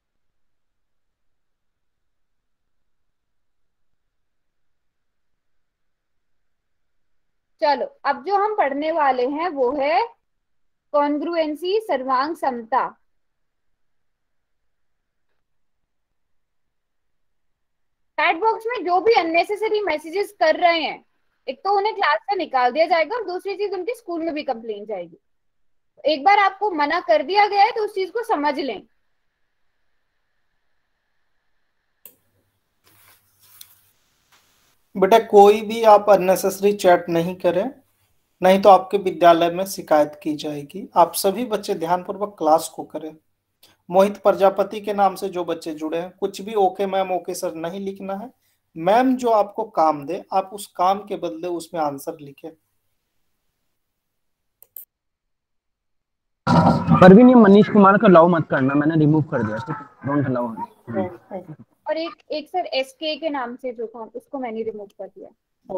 चलो अब जो हम पढ़ने वाले हैं वो है कॉन्ग्रुएंसी, सर्वांग समता। चैट बॉक्स में जो भी अननेसेसरी मैसेजेस कर रहे हैं, एक तो उन्हें क्लास से निकाल दिया जाएगा और दूसरी चीज उनकी स्कूल में भी कंप्लेन जाएगी। एक बार आपको मना कर दिया गया है तो उस चीज को समझ लें। बेटा कोई भी आप अननेसेसरी चैट नहीं करें, नहीं तो आपके विद्यालय में शिकायत की जाएगी। आप सभी बच्चे ध्यानपूर्वक क्लास को करें। मोहित प्रजापति के नाम से जो बच्चे जुड़े हैं, कुछ भी ओके मैम ओके सर नहीं लिखना है। मैम जो आपको काम दे आप उस काम के बदले उसमें आंसर लिखें। परवीन, ये मनीष कुमार का अलाउ मत करना, मैंने रिमूव कर दिया। ठीक है, डोंट अलाउ। और एक एक सर एसके के नाम से जो था उसको मैंने रिमूव कर दिया।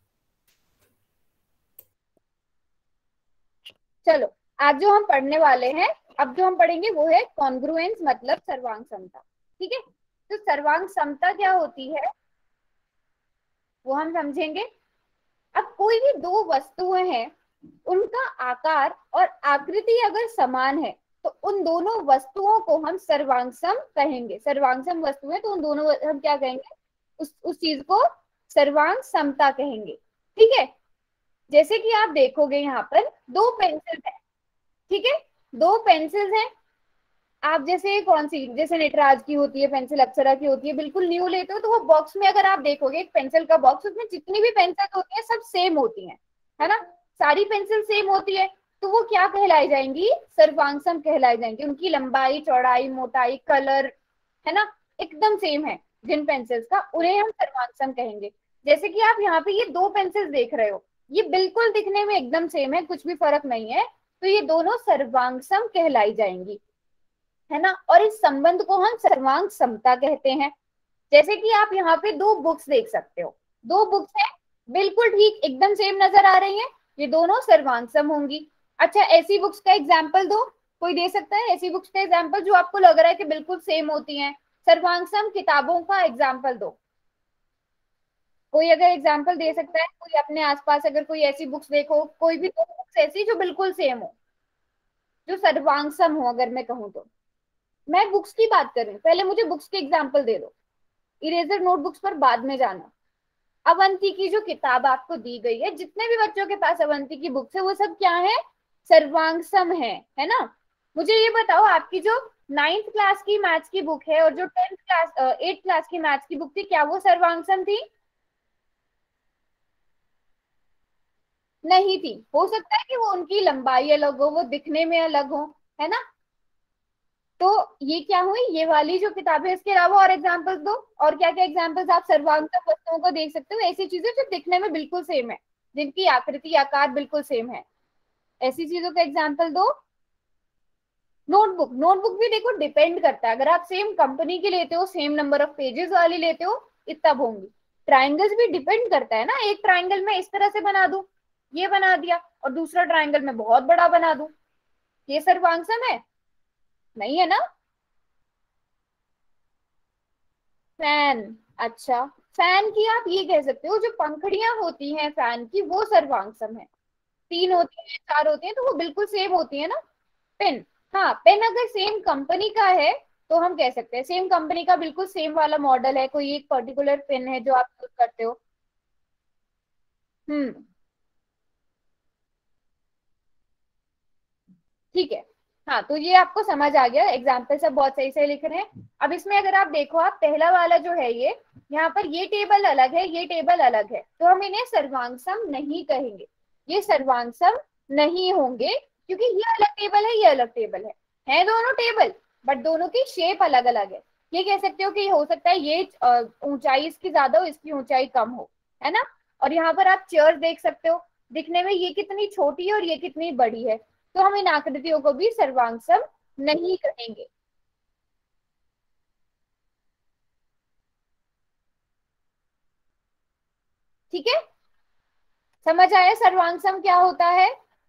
चलो आज जो हम पढ़ने वाले हैं, अब जो हम पढ़ेंगे वो है कॉन्ग्रुएंस, मतलब सर्वांग समता। ठीक है, तो सर्वांग समता क्या होती है वो हम समझेंगे। अब कोई भी दो वस्तुएं हैं, उनका आकार और आकृति अगर समान है तो उन दोनों वस्तुओं को हम सर्वांगसम कहेंगे। सर्वांगसम वस्तु है तो उन दोनों हम क्या कहेंगे, उस उस चीज को सर्वांग समता कहेंगे। ठीक है, जैसे कि आप देखोगे यहाँ पर दो पेंसिल है, ठीक है, दो पेंसिल्स हैं। आप जैसे कौन सी, जैसे नटराज की होती है पेंसिल, अप्सरा की होती है, बिल्कुल न्यू लेते हो तो वो बॉक्स में अगर आप देखोगे एक पेंसिल का बॉक्स, उसमें जितनी भी पेंसिल होती है सब सेम होती हैं, है ना, सारी पेंसिल सेम होती है, तो वो क्या कहलाई जाएंगी, सर्वांगसम कहलाई जाएंगी। उनकी लंबाई, चौड़ाई, मोटाई, कलर, है ना, एकदम सेम है जिन पेंसिल्स का, उन्हें हम सर्वांगसम कहेंगे। जैसे कि आप यहाँ पे ये दो पेंसिल्स देख रहे हो, ये बिल्कुल दिखने में एकदम सेम है, कुछ भी फर्क नहीं है, तो ये दोनों सर्वांगसम कहलाई जाएंगी, है ना। और इस संबंध को हम सर्वांग समता कहते हैं। जैसे कि आप यहाँ पे दो बुक्स देख सकते हो, दो बुक्स है बिल्कुल ठीक एकदम सेम नजर आ रही हैं, ये दोनों सर्वांगसम होंगी। अच्छा, ऐसी बुक्स का एग्जाम्पल दो, कोई दे सकता है ऐसी बुक्स का एग्जाम्पल जो आपको लग रहा है कि बिल्कुल सेम होती हैं, सर्वांगसम किताबों का एग्जाम्पल दो। कोई अगर एग्जाम्पल दे सकता है, कोई अपने आसपास अगर कोई ऐसी बुक्स देखो, कोई भी दो बुक्स ऐसी जो बिल्कुल सेम हो, जो सर्वांगसम हो, अगर मैं कहूँ तो। मैं बुक्स की बात कर रही हूँ, पहले मुझे बुक्स के एग्जाम्पल दे दो, इरेजर नोटबुक्स पर बाद में जाना। अवंती की जो किताब आपको दी गई है, जितने भी बच्चों के पास अवंती की बुक्स है वो सब क्या है, सर्वांगसम है, है ना। मुझे ये बताओ, आपकी जो नाइन्थ क्लास की मैथ्स की बुक है और जो टेंथ क्लास एट्थ क्लास की मैथ्स की बुक थी, क्या वो सर्वांगसम थी? नहीं थी। हो सकता है कि वो उनकी लंबाई अलग हो, वो दिखने में अलग हो, है ना। तो ये क्या हुई, ये वाली जो किताबें, इसके अलावा और एग्जांपल्स दो, और क्या क्या एग्जांपल्स आप सर्वांगसम वस्तुओं को देख सकते हो, ऐसी चीजें जो दिखने में बिल्कुल सेम है, जिनकी आकृति आकार बिल्कुल सेम है, ऐसी चीजों का एग्जांपल दो। नोटबुक, नोटबुक भी देखो डिपेंड करता है, अगर आप सेम कंपनी की लेते हो, सेम नंबर ऑफ पेजेस वाली लेते हो, इतना होंगी। ट्राइंगल्स भी डिपेंड करता है ना, एक ट्राइंगल में इस तरह से बना दूं, ये बना दिया, और दूसरा ट्राइंगल में बहुत बड़ा बना दूं, ये सर्वांगसम है? नहीं है ना। फैन, अच्छा, फैन की आप ये कह सकते हो, जो पंखुड़ियां होती हैं फैन की, वो सर्वांगसम है। तीन होती है, चार होती है, तो वो बिल्कुल सेम होती है ना। पेन, हाँ, पेन अगर सेम कंपनी का है तो हम कह सकते हैं सेम कंपनी का, बिल्कुल सेम वाला मॉडल है, कोई एक पर्टिकुलर पेन है जो आप यूज करते हो। हम्म, ठीक है, हाँ, तो ये आपको समझ आ गया, एग्जाम्पल सब बहुत सही से लिख रहे हैं। अब इसमें अगर आप देखो, आप पहला वाला जो है ये, यहाँ पर ये टेबल अलग है, ये टेबल अलग है, तो हम इन्हें सर्वांगसम नहीं कहेंगे, ये सर्वांगसम नहीं होंगे, क्योंकि ये अलग टेबल है, ये अलग टेबल है, है दोनों टेबल, बट दोनों की शेप अलग अलग है। ये कह सकते हो कि हो सकता है ये ऊंचाई इसकी ज्यादा हो, इसकी ऊंचाई कम हो, है ना। और यहाँ पर आप चेयर देख सकते हो, दिखने में ये कितनी छोटी है और ये कितनी बड़ी है, तो हम इन आकृतियों को भी सर्वांगसम नहीं कहेंगे। ठीक है, समझ आया सर्वांगसम क्या होता है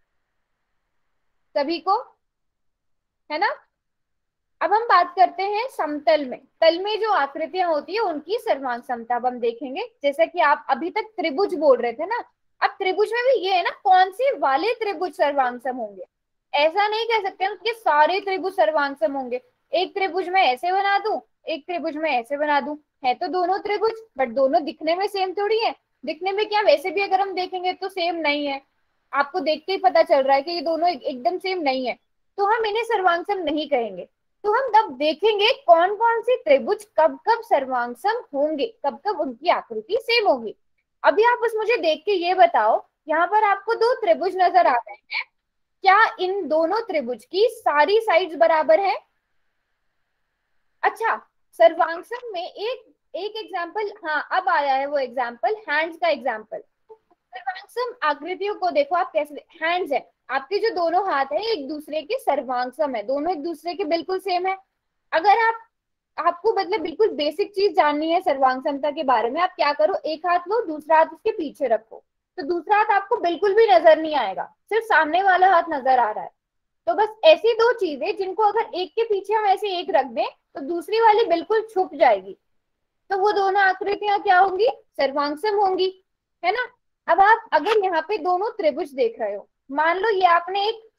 सभी को, है ना। अब हम बात करते हैं समतल में, तल में जो आकृतियां होती है उनकी सर्वांग समता अब हम देखेंगे। जैसे कि आप अभी तक त्रिभुज बोल रहे थे ना, अब त्रिभुज में भी ये है ना, कौन से वाले त्रिभुज सर्वांगसम होंगे। ऐसा नहीं कह सकते हम कि सारे त्रिभुज सर्वांगसम होंगे, एक त्रिभुज में ऐसे बना दूं, एक त्रिभुज में ऐसे बना दूं, है तो दोनों त्रिभुज, बट दोनों दिखने में सेम थोड़ी है। दिखने में क्या, वैसे भी अगर हम देखेंगे तो सेम नहीं है, आपको देख के ही पता चल रहा है कि ये दोनों एकदम सेम नहीं है, तो हम इन्हें सर्वांगसम नहीं कहेंगे। तो हम तब देखेंगे कौन कौन से त्रिभुज कब कब सर्वांगसम होंगे, कब कब उनकी आकृति सेम होगी। अभी आप बस मुझे देख के ये बताओ, यहाँ पर आपको दो त्रिभुज नजर आ रहे हैं, क्या इन दोनों त्रिभुज की सारी साइड्स बराबर है? अच्छा, सर्वांगसम में एक एक एग्जाम्पल, हाँ अब आया है वो एग्जाम्पल, हैंड्स का एग्जाम्पल। सर्वांगसम आकृतियों को देखो आप कैसे, हैंड्स है, आपके जो दोनों हाथ है एक दूसरे के सर्वांगसम है, दोनों एक दूसरे के बिल्कुल सेम है। अगर आप आपको मतलब बिल्कुल बेसिक चीज जाननी है सर्वांगसमता के बारे में, आप क्या करो, एक हाथ लो, दूसरा हाथ उसके पीछे रखो, तो दूसरा हाथ आपको बिल्कुल भी नजर नहीं आएगा, सिर्फ सामने वाला हाथ नजर आ रहा है। तो बस ऐसी दो चीजें जिनको अगर एक के पीछे हम ऐसे एक रख दें तो दूसरी वाली बिल्कुल छुप जाएगी, तो वो दोनों आकृतियां क्या होंगी, सर्वांगसम होंगी, है ना। अब आप अगर यहाँ पे दोनों त्रिभुज देख रहे हो, मान लो ये आपने एक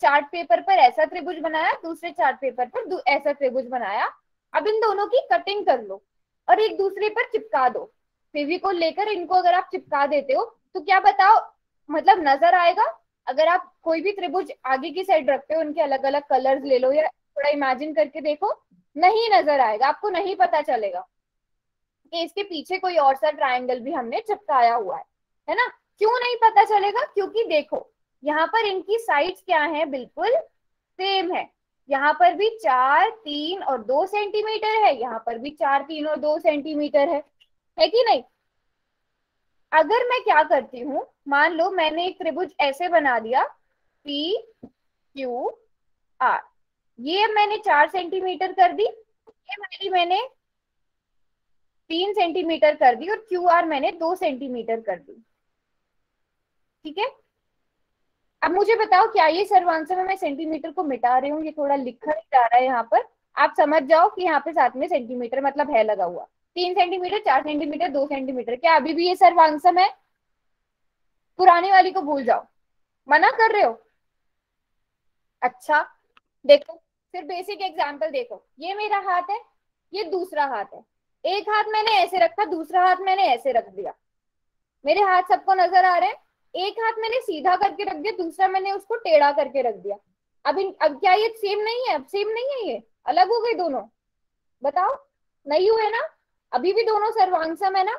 चार्ट पेपर पर ऐसा त्रिभुज बनाया, दूसरे चार्ट पेपर पर ऐसा त्रिभुज बनाया। अब इन दोनों की कटिंग कर लो और एक दूसरे पर चिपका दो। फेविकोल लेकर इनको अगर आप चिपका देते हो तो क्या बताओ, मतलब नजर आएगा? अगर आप कोई भी त्रिभुज आगे की साइड रखते हो, उनके अलग अलग कलर्स ले लो या थोड़ा इमेजिन करके देखो, नहीं नजर आएगा, आपको नहीं पता चलेगा कि इसके पीछे कोई और सा ट्रायंगल भी हमने चिपकाया हुआ है, है ना? क्यों नहीं पता चलेगा? क्योंकि देखो यहाँ पर इनकी साइड्स क्या है, बिल्कुल सेम है। यहाँ पर भी चार तीन और दो सेंटीमीटर है, यहाँ पर भी चार तीन और दो सेंटीमीटर है, है कि नहीं? अगर मैं क्या करती हूँ, मान लो मैंने एक त्रिभुज ऐसे बना दिया पी क्यू आर, ये मैंने चार सेंटीमीटर कर दी, ये वाली मैंने तीन सेंटीमीटर कर दी और क्यू आर मैंने दो सेंटीमीटर कर दी। ठीक है, अब मुझे बताओ क्या ये सर्वांश में मैं सेंटीमीटर को मिटा रही हूँ? ये थोड़ा लिखा नहीं जा रहा है यहाँ पर, आप समझ जाओ कि यहाँ पे साथ में सेंटीमीटर मतलब है लगा हुआ। तीन सेंटीमीटर, चार सेंटीमीटर, दो सेंटीमीटर, क्या अभी भी ये सर्वांशम है? पुरानी वाली को भूल जाओ, मना कर रहे हो? अच्छा देखो, फिर बेसिक एग्जांपल देखो, ये मेरा हाथ है, ये दूसरा हाथ है, एक हाथ मैंने ऐसे रखा, दूसरा हाथ मैंने ऐसे रख दिया, मेरे हाथ सबको नजर आ रहे हैं। एक हाथ मैंने सीधा करके रख दिया, दूसरा मैंने उसको टेढ़ा करके रख दिया। अब इन अब क्या ये सेम नहीं है? अब सेम नहीं है, ये अलग हो गई दोनों, बताओ? नहीं हुए ना? अभी भी दोनों सर्वांशम है ना,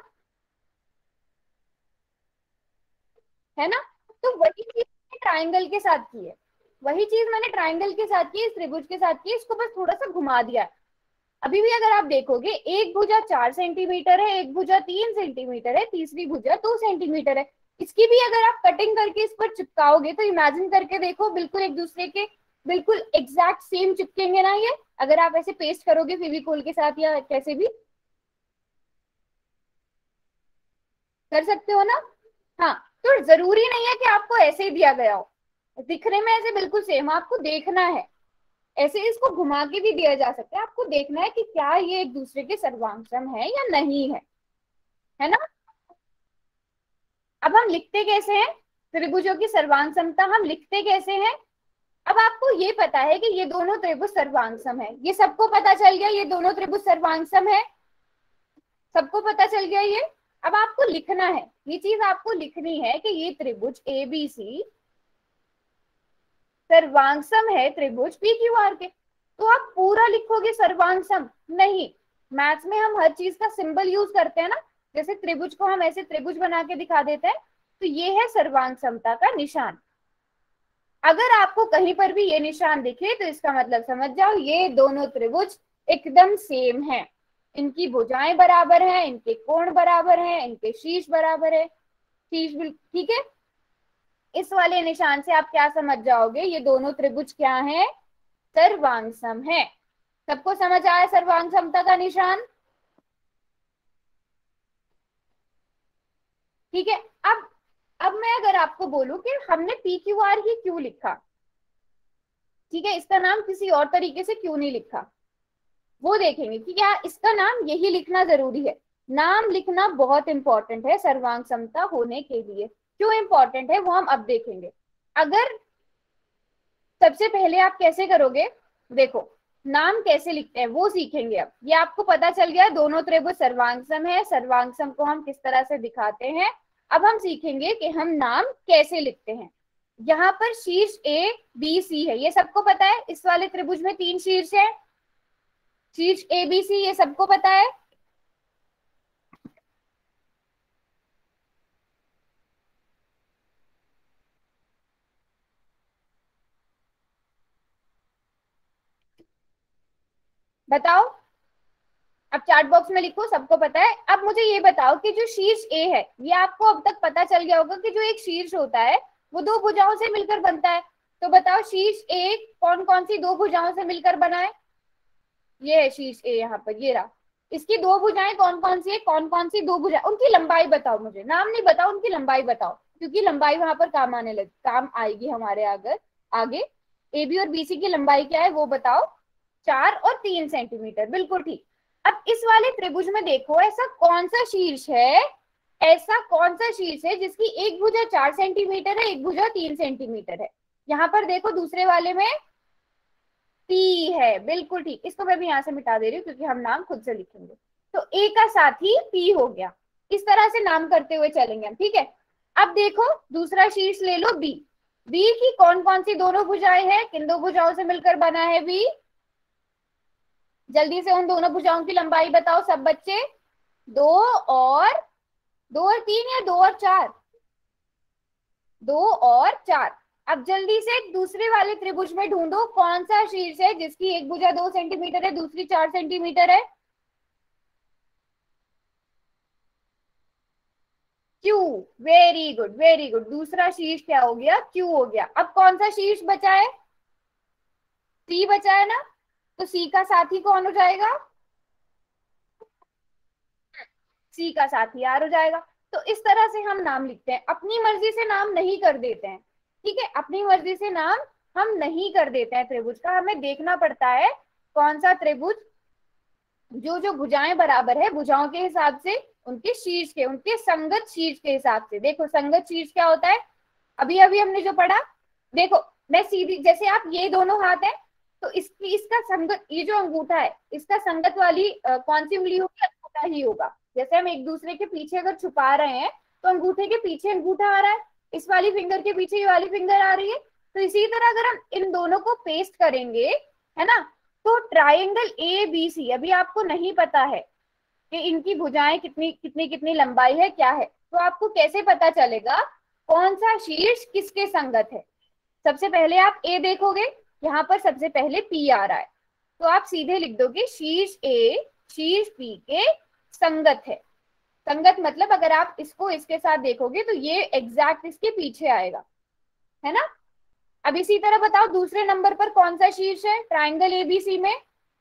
है ना? तो वही चीज ट्राइंगल के साथ की है, वही चीज मैंने ट्राइंगल के साथ की, इस त्रिभुज के साथ की, इसको बस थोड़ा सा घुमा दिया। अभी भी अगर आप देखोगे, एक भुजा चार सेंटीमीटर है, एक भुजा तीन सेंटीमीटर है, तीसरी भुजा दो सेंटीमीटर है। इसकी भी अगर आप कटिंग करके इस पर चिपकाओगे तो इमेजिन करके देखो, बिल्कुल एक दूसरे के बिल्कुल एग्जैक्ट सेम चिपकेंगे ना ये, अगर आप ऐसे पेस्ट करोगे फेविकोल के साथ या कैसे भी कर सकते हो ना। हाँ, तो जरूरी नहीं है कि आपको ऐसे ही दिया गया हो, दिखने में ऐसे बिल्कुल सेम, आपको देखना है, ऐसे इसको घुमा के भी दिया जा सकता है, आपको देखना है कि क्या ये एक दूसरे के सर्वांशम है या नहीं है, है ना? अब हम लिखते कैसे हैं त्रिभुजों की सर्वांशमता? हम लिखते कैसे हैं? अब आपको ये पता है कि ये दोनों त्रिभुज सर्वांशम है, ये सबको पता चल गया, ये दोनों त्रिभुज सर्वांशम है, सबको पता चल गया ये। अब आपको लिखना है, ये चीज आपको लिखनी है कि ये त्रिभुज ए बी सी सर्वांशम है त्रिभुज पी क्यू आर के। तो आप पूरा लिखोगे सर्वांशम नहीं, मैथ्स में हम हर चीज का सिंबल यूज करते हैं ना, जैसे त्रिभुज को हम ऐसे त्रिभुज बना के दिखा देते हैं, तो ये है सर्वांशमता का निशान। अगर आपको कहीं पर भी ये निशान दिखे तो इसका मतलब समझ जाओ ये दोनों त्रिभुज एकदम सेम हैं, इनकी भुजाएं बराबर हैं, इनके कोण बराबर हैं, इनके शीर्ष बराबर है, शीर्ष बिल्कुल ठीक है। इस वाले निशान से आप क्या समझ जाओगे, ये दोनों त्रिभुज क्या हैं? सर्वांशम है। सबको समझ आया सर्वांशमता का निशान? ठीक है। अब अब मैं अगर आपको बोलूं कि हमने पी क्यू आर ही क्यों लिखा, ठीक है, इसका नाम किसी और तरीके से क्यों नहीं लिखा, वो देखेंगे कि क्या इसका नाम यही लिखना जरूरी है। नाम लिखना बहुत इंपॉर्टेंट है सर्वांशमता होने के लिए। क्यों इंपॉर्टेंट है वो हम अब देखेंगे। अगर सबसे पहले आप कैसे करोगे, देखो नाम कैसे लिखते हैं वो सीखेंगे। अब ये आपको पता चल गया दोनों त्रिभुज सर्वांशम है, सर्वांशम को हम किस तरह से दिखाते हैं। अब हम सीखेंगे कि हम नाम कैसे लिखते हैं। यहाँ पर शीर्ष ए बी सी है, ये सबको पता है। इस वाले त्रिभुज में तीन शीर्ष है, शीर्ष ए बी सी, ये सबको पता है। बताओ, अब चार्ट बॉक्स में लिखो, सबको पता है। अब मुझे ये बताओ कि जो शीर्ष ए है, ये आपको अब तक पता चल गया होगा कि जो एक शीर्ष होता है वो दो भुजाओं से मिलकर बनता है। तो बताओ शीर्ष ए कौन कौन सी दो भुजाओं से मिलकर बना है? ये है शीर्ष ए, यहाँ पर ये रहा। इसकी दो भुजाएं कौन कौन सी है? कौन कौन सी दो भुजाएं, उनकी लंबाई बताओ मुझे, नाम नहीं बताओ, उनकी लंबाई बताओ, क्योंकि लंबाई वहां पर काम आने लगी, काम आएगी हमारे आगे। आगे ए बी और बी सी की लंबाई क्या है वो बताओ। चार और तीन सेंटीमीटर, बिल्कुल ठीक। अब इस वाले त्रिभुज में देखो, ऐसा कौन सा शीर्ष है, ऐसा कौन सा शीर्ष है जिसकी एक भुजा चार सेंटीमीटर है, एक भुजा तीन सेंटीमीटर है? यहाँ पर देखो दूसरे वाले में पी है, बिल्कुल ठीक। इसको मैं भी यहाँ से मिटा दे रही हूँ क्योंकि हम नाम खुद से लिखेंगे। तो ए का साथी पी हो गया। इस तरह से नाम करते हुए चलेंगे हम, ठीक है। अब देखो दूसरा शीर्ष ले लो बी। बी की कौन कौन सी दोनों भुजाएं हैं, किन दो भुजाओं से मिलकर बना है बी? जल्दी से उन दोनों भुजाओं की लंबाई बताओ सब बच्चे। दो और दो और तीन या दो और चार? दो और चार। अब जल्दी से दूसरे वाले त्रिभुज में ढूंढो कौन सा शीर्ष है जिसकी एक भुजा दो सेंटीमीटर है, दूसरी चार सेंटीमीटर है। Q, very good very good. दूसरा शीर्ष क्या हो गया? क्यू हो गया। अब कौन सा शीर्ष बचा है? सी बचा है ना, तो सी का साथी कौन हो जाएगा? सी का साथी आर हो जाएगा। तो इस तरह से हम नाम लिखते हैं, अपनी मर्जी से नाम नहीं कर देते हैं, ठीक है। अपनी मर्जी से नाम हम नहीं कर देते हैं त्रिभुज का, हमें देखना पड़ता है कौन सा त्रिभुज जो जो भुजाएं बराबर है, भुजाओं के हिसाब से, उनके शीर्ष के, उनके संगत शीर्ष के हिसाब से। देखो संगत शीर्ष क्या होता है, अभी अभी हमने जो पढ़ा। देखो मैं सीधी, जैसे आप ये दोनों हाथ है तो इसकी इसका संगत, ये जो अंगूठा है इसका संगत वाली आ, कौन सी उंगली होगी? अंगूठा ही होगा। जैसे हम एक दूसरे के पीछे अगर छुपा रहे हैं तो अंगूठे के पीछे अंगूठा आ रहा है, इस वाली फिंगर के पीछे ये वाली फिंगर आ रही है। तो इसी तरह अगर हम इन दोनों को पेस्ट करेंगे, है ना, तो ट्राइंगल ए बी सी, अभी आपको नहीं पता है कि इनकी भुजाएं कितनी कितनी कितनी लंबाई है, क्या है, तो आपको कैसे पता चलेगा कौन सा शीर्ष किसके संगत है? सबसे पहले आप ए देखोगे, यहाँ पर सबसे पहले पी आ रहा है, तो आप सीधे लिख दोगे शीर्ष ए शीर्ष पी के संगत है। संगत मतलब अगर आप इसको इसके साथ देखोगे तो ये एग्जैक्ट इसके पीछे आएगा, है ना। अब इसी तरह बताओ दूसरे नंबर पर कौन सा शीर्ष है ट्राइंगल एबीसी में?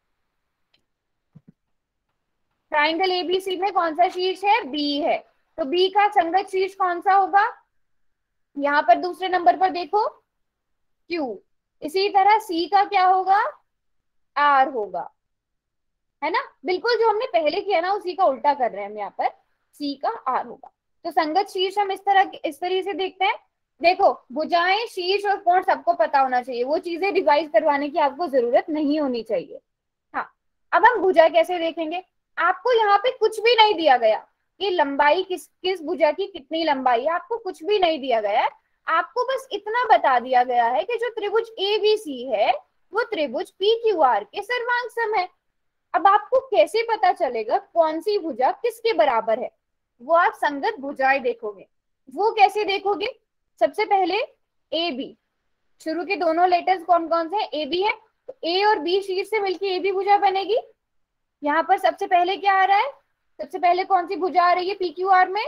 ट्राइंगल एबीसी में कौन सा शीर्ष है? बी है। तो बी का संगत शीर्ष कौन सा होगा? यहाँ पर दूसरे नंबर पर देखो क्यू। इसी तरह सी का क्या होगा? आर होगा, है ना। बिल्कुल जो हमने पहले किया ना उसी का उल्टा कर रहे हैं हम, यहाँ पर सी का आर होगा। तो संगत शीर्ष हम इस तरह इस तरीके से देखते हैं। देखो भुजाएं, शीर्ष और कोण सबको पता होना चाहिए, वो चीजें रिवाइज करवाने की आपको जरूरत नहीं होनी चाहिए। हाँ, अब हम भुजा कैसे देखेंगे? आपको यहाँ पे कुछ भी नहीं दिया गया कि लंबाई किस किस भुजा की कितनी लंबाई है, आपको कुछ भी नहीं दिया गया है। आपको बस इतना बता दिया गया है कि जो त्रिभुज ए बी सी है वो त्रिभुज पी क्यू आर के सर्वांग सम है। अब आपको कैसे पता चलेगा कौन सी भुजा किसके बराबर है? वो आप संगत भुजाएं देखोगे। वो कैसे देखोगे? सबसे पहले ए बी, शुरू के दोनों लेटर्स कौन कौन से हैं? ए बी है, तो ए और बी शीर्ष से मिलकर ए बी भुजा बनेगी। यहाँ पर सबसे पहले क्या आ रहा है? सबसे पहले कौन सी भुजा आ रही है पी क्यू आर में?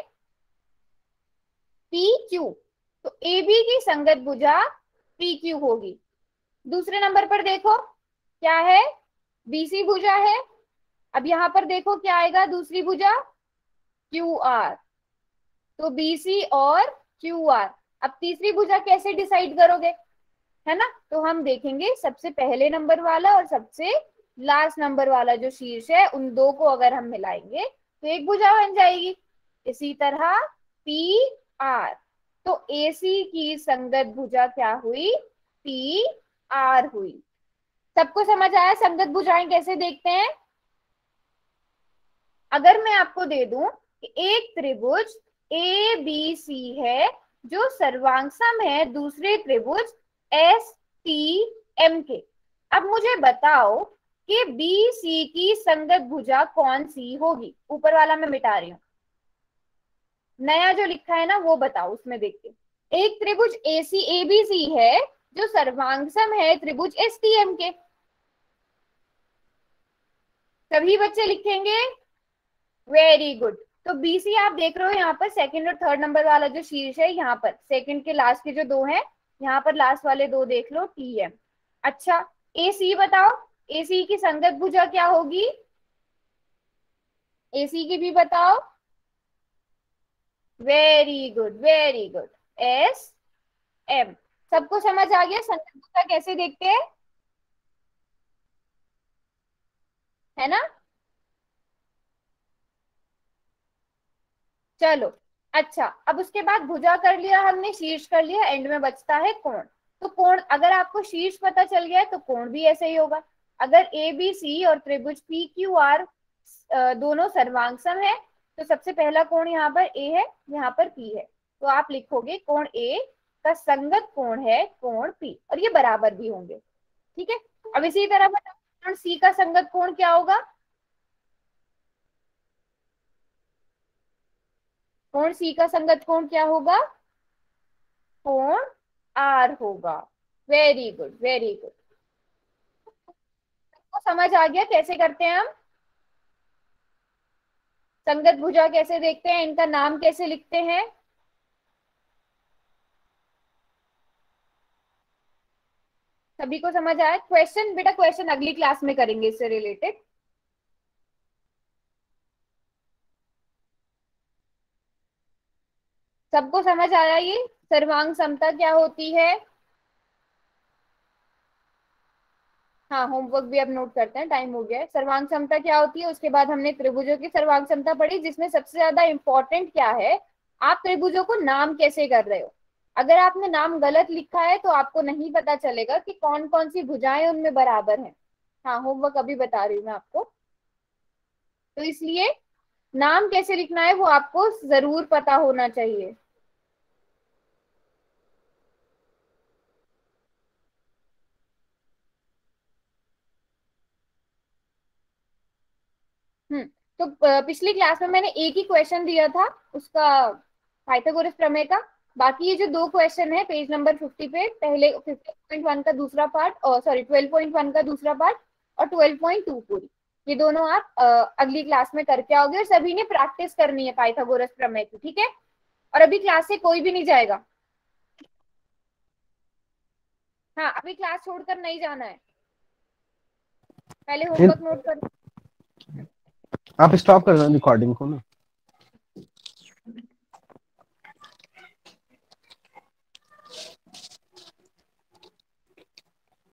P Q. तो ए बी की संगत भुजा पी क्यू होगी। दूसरे नंबर पर देखो क्या है? बी सी भुजा है। अब यहाँ पर देखो क्या आएगा दूसरी भुजा? Q R. तो बी सी और क्यू आर। अब तीसरी भुजा कैसे डिसाइड करोगे, है ना? तो हम देखेंगे सबसे पहले नंबर वाला और सबसे लास्ट नंबर वाला जो शीर्ष है, उन दो को अगर हम मिलाएंगे तो एक भुजा बन जाएगी। इसी तरह पी आर, तो ए सी की संगत भुजा क्या हुई? पी आर हुई। सबको समझ आया संगत भुजाएं कैसे देखते हैं? अगर मैं आपको दे दूं कि एक त्रिभुज ए बी सी है जो सर्वांग सम है दूसरे त्रिभुज एस टी एम के, अब मुझे बताओ कि बी सी की संगत भुजा कौन सी होगी? ऊपर वाला मैं मिटा रही हूं, नया जो लिखा है ना वो बताओ, उसमें देख के। एक त्रिभुज ए सी ए बी सी है जो सर्वांग सम है त्रिभुज एस टी एम के। सभी बच्चे लिखेंगे? Very good. तो बीसी आप देख रहे हो यहाँ पर सेकंड और थर्ड नंबर वाला जो शीर्ष है, यहाँ पर सेकंड के लास्ट के जो दो हैं, यहाँ पर लास्ट वाले दो देख लो, टी एम। अच्छा ए सी बताओ, ए सी की संगत भुजा क्या होगी? ए सी की भी बताओ। Very good very good, S M. सबको समझ आ गया संगत भुजा कैसे देखते हैं, है ना? चलो अच्छा, अब उसके बाद भुजा कर लिया हमने, शीर्ष कर लिया, एंड में बचता है कोण। तो कोण, अगर आपको शीर्ष पता चल गया है तो कोण भी ऐसे ही होगा। अगर ए बी सी और त्रिभुज पी क्यू आर दोनों सर्वांगसम है तो सबसे पहला कोण यहाँ पर ए है, यहाँ पर पी है, तो आप लिखोगे कोण ए का संगत कोण है कोण पी, और ये बराबर भी होंगे। ठीक है, अब इसी तरह बताओ कोण सी का संगत कोण क्या होगा? कोण सी का संगत कोण क्या होगा? कोण आर होगा। Very good, very good. सबको समझ आ गया कैसे करते हैं हम? संगत भुजा कैसे देखते हैं, इनका नाम कैसे लिखते हैं? सभी को समझ आया? क्वेश्चन बेटा, क्वेश्चन अगली क्लास में करेंगे इससे रिलेटेड। सबको समझ आया ये सर्वांग समता क्या होती है? हाँ, होमवर्क भी अब नोट करते हैं, टाइम हो गया है। सर्वांग समता क्या होती है, उसके बाद हमने त्रिभुजों की सर्वांग समता पढ़ी, जिसमें सबसे ज्यादा इंपॉर्टेंट क्या है, आप त्रिभुजों को नाम कैसे कर रहे हो। अगर आपने नाम गलत लिखा है तो आपको नहीं पता चलेगा कि कौन कौन सी भुजाएं उनमें बराबर हैं। हाँ, होमवर्क अभी बता रही हूँ मैं आपको, तो इसलिए नाम कैसे लिखना है वो आपको जरूर पता होना चाहिए। हम्म तो पिछली क्लास में मैंने एक ही क्वेश्चन दिया था उसका, पाइथागोरस प्रमेय का। बाकी ये जो दो क्वेश्चन है पेज नंबर फिफ्टी पे, पहले फिफ्टीन पॉइंट वन का दूसरा पार्ट, और सॉरी ट्वेल्व पॉइंट वन का दूसरा पार्ट, और ट्वेल्व पॉइंट टू पूरी, ये दोनों आप आ, अगली क्लास में करके आओगे, और सभी ने प्रैक्टिस करनी है पाइथागोरस प्रमेय की। ठीक है, और अभी क्लास से कोई भी नहीं जाएगा। हाँ, अभी क्लास छोड़कर नहीं जाना है, पहले होमवर्क नोट कर। आप स्टॉप कर दो रिकॉर्डिंग को ना।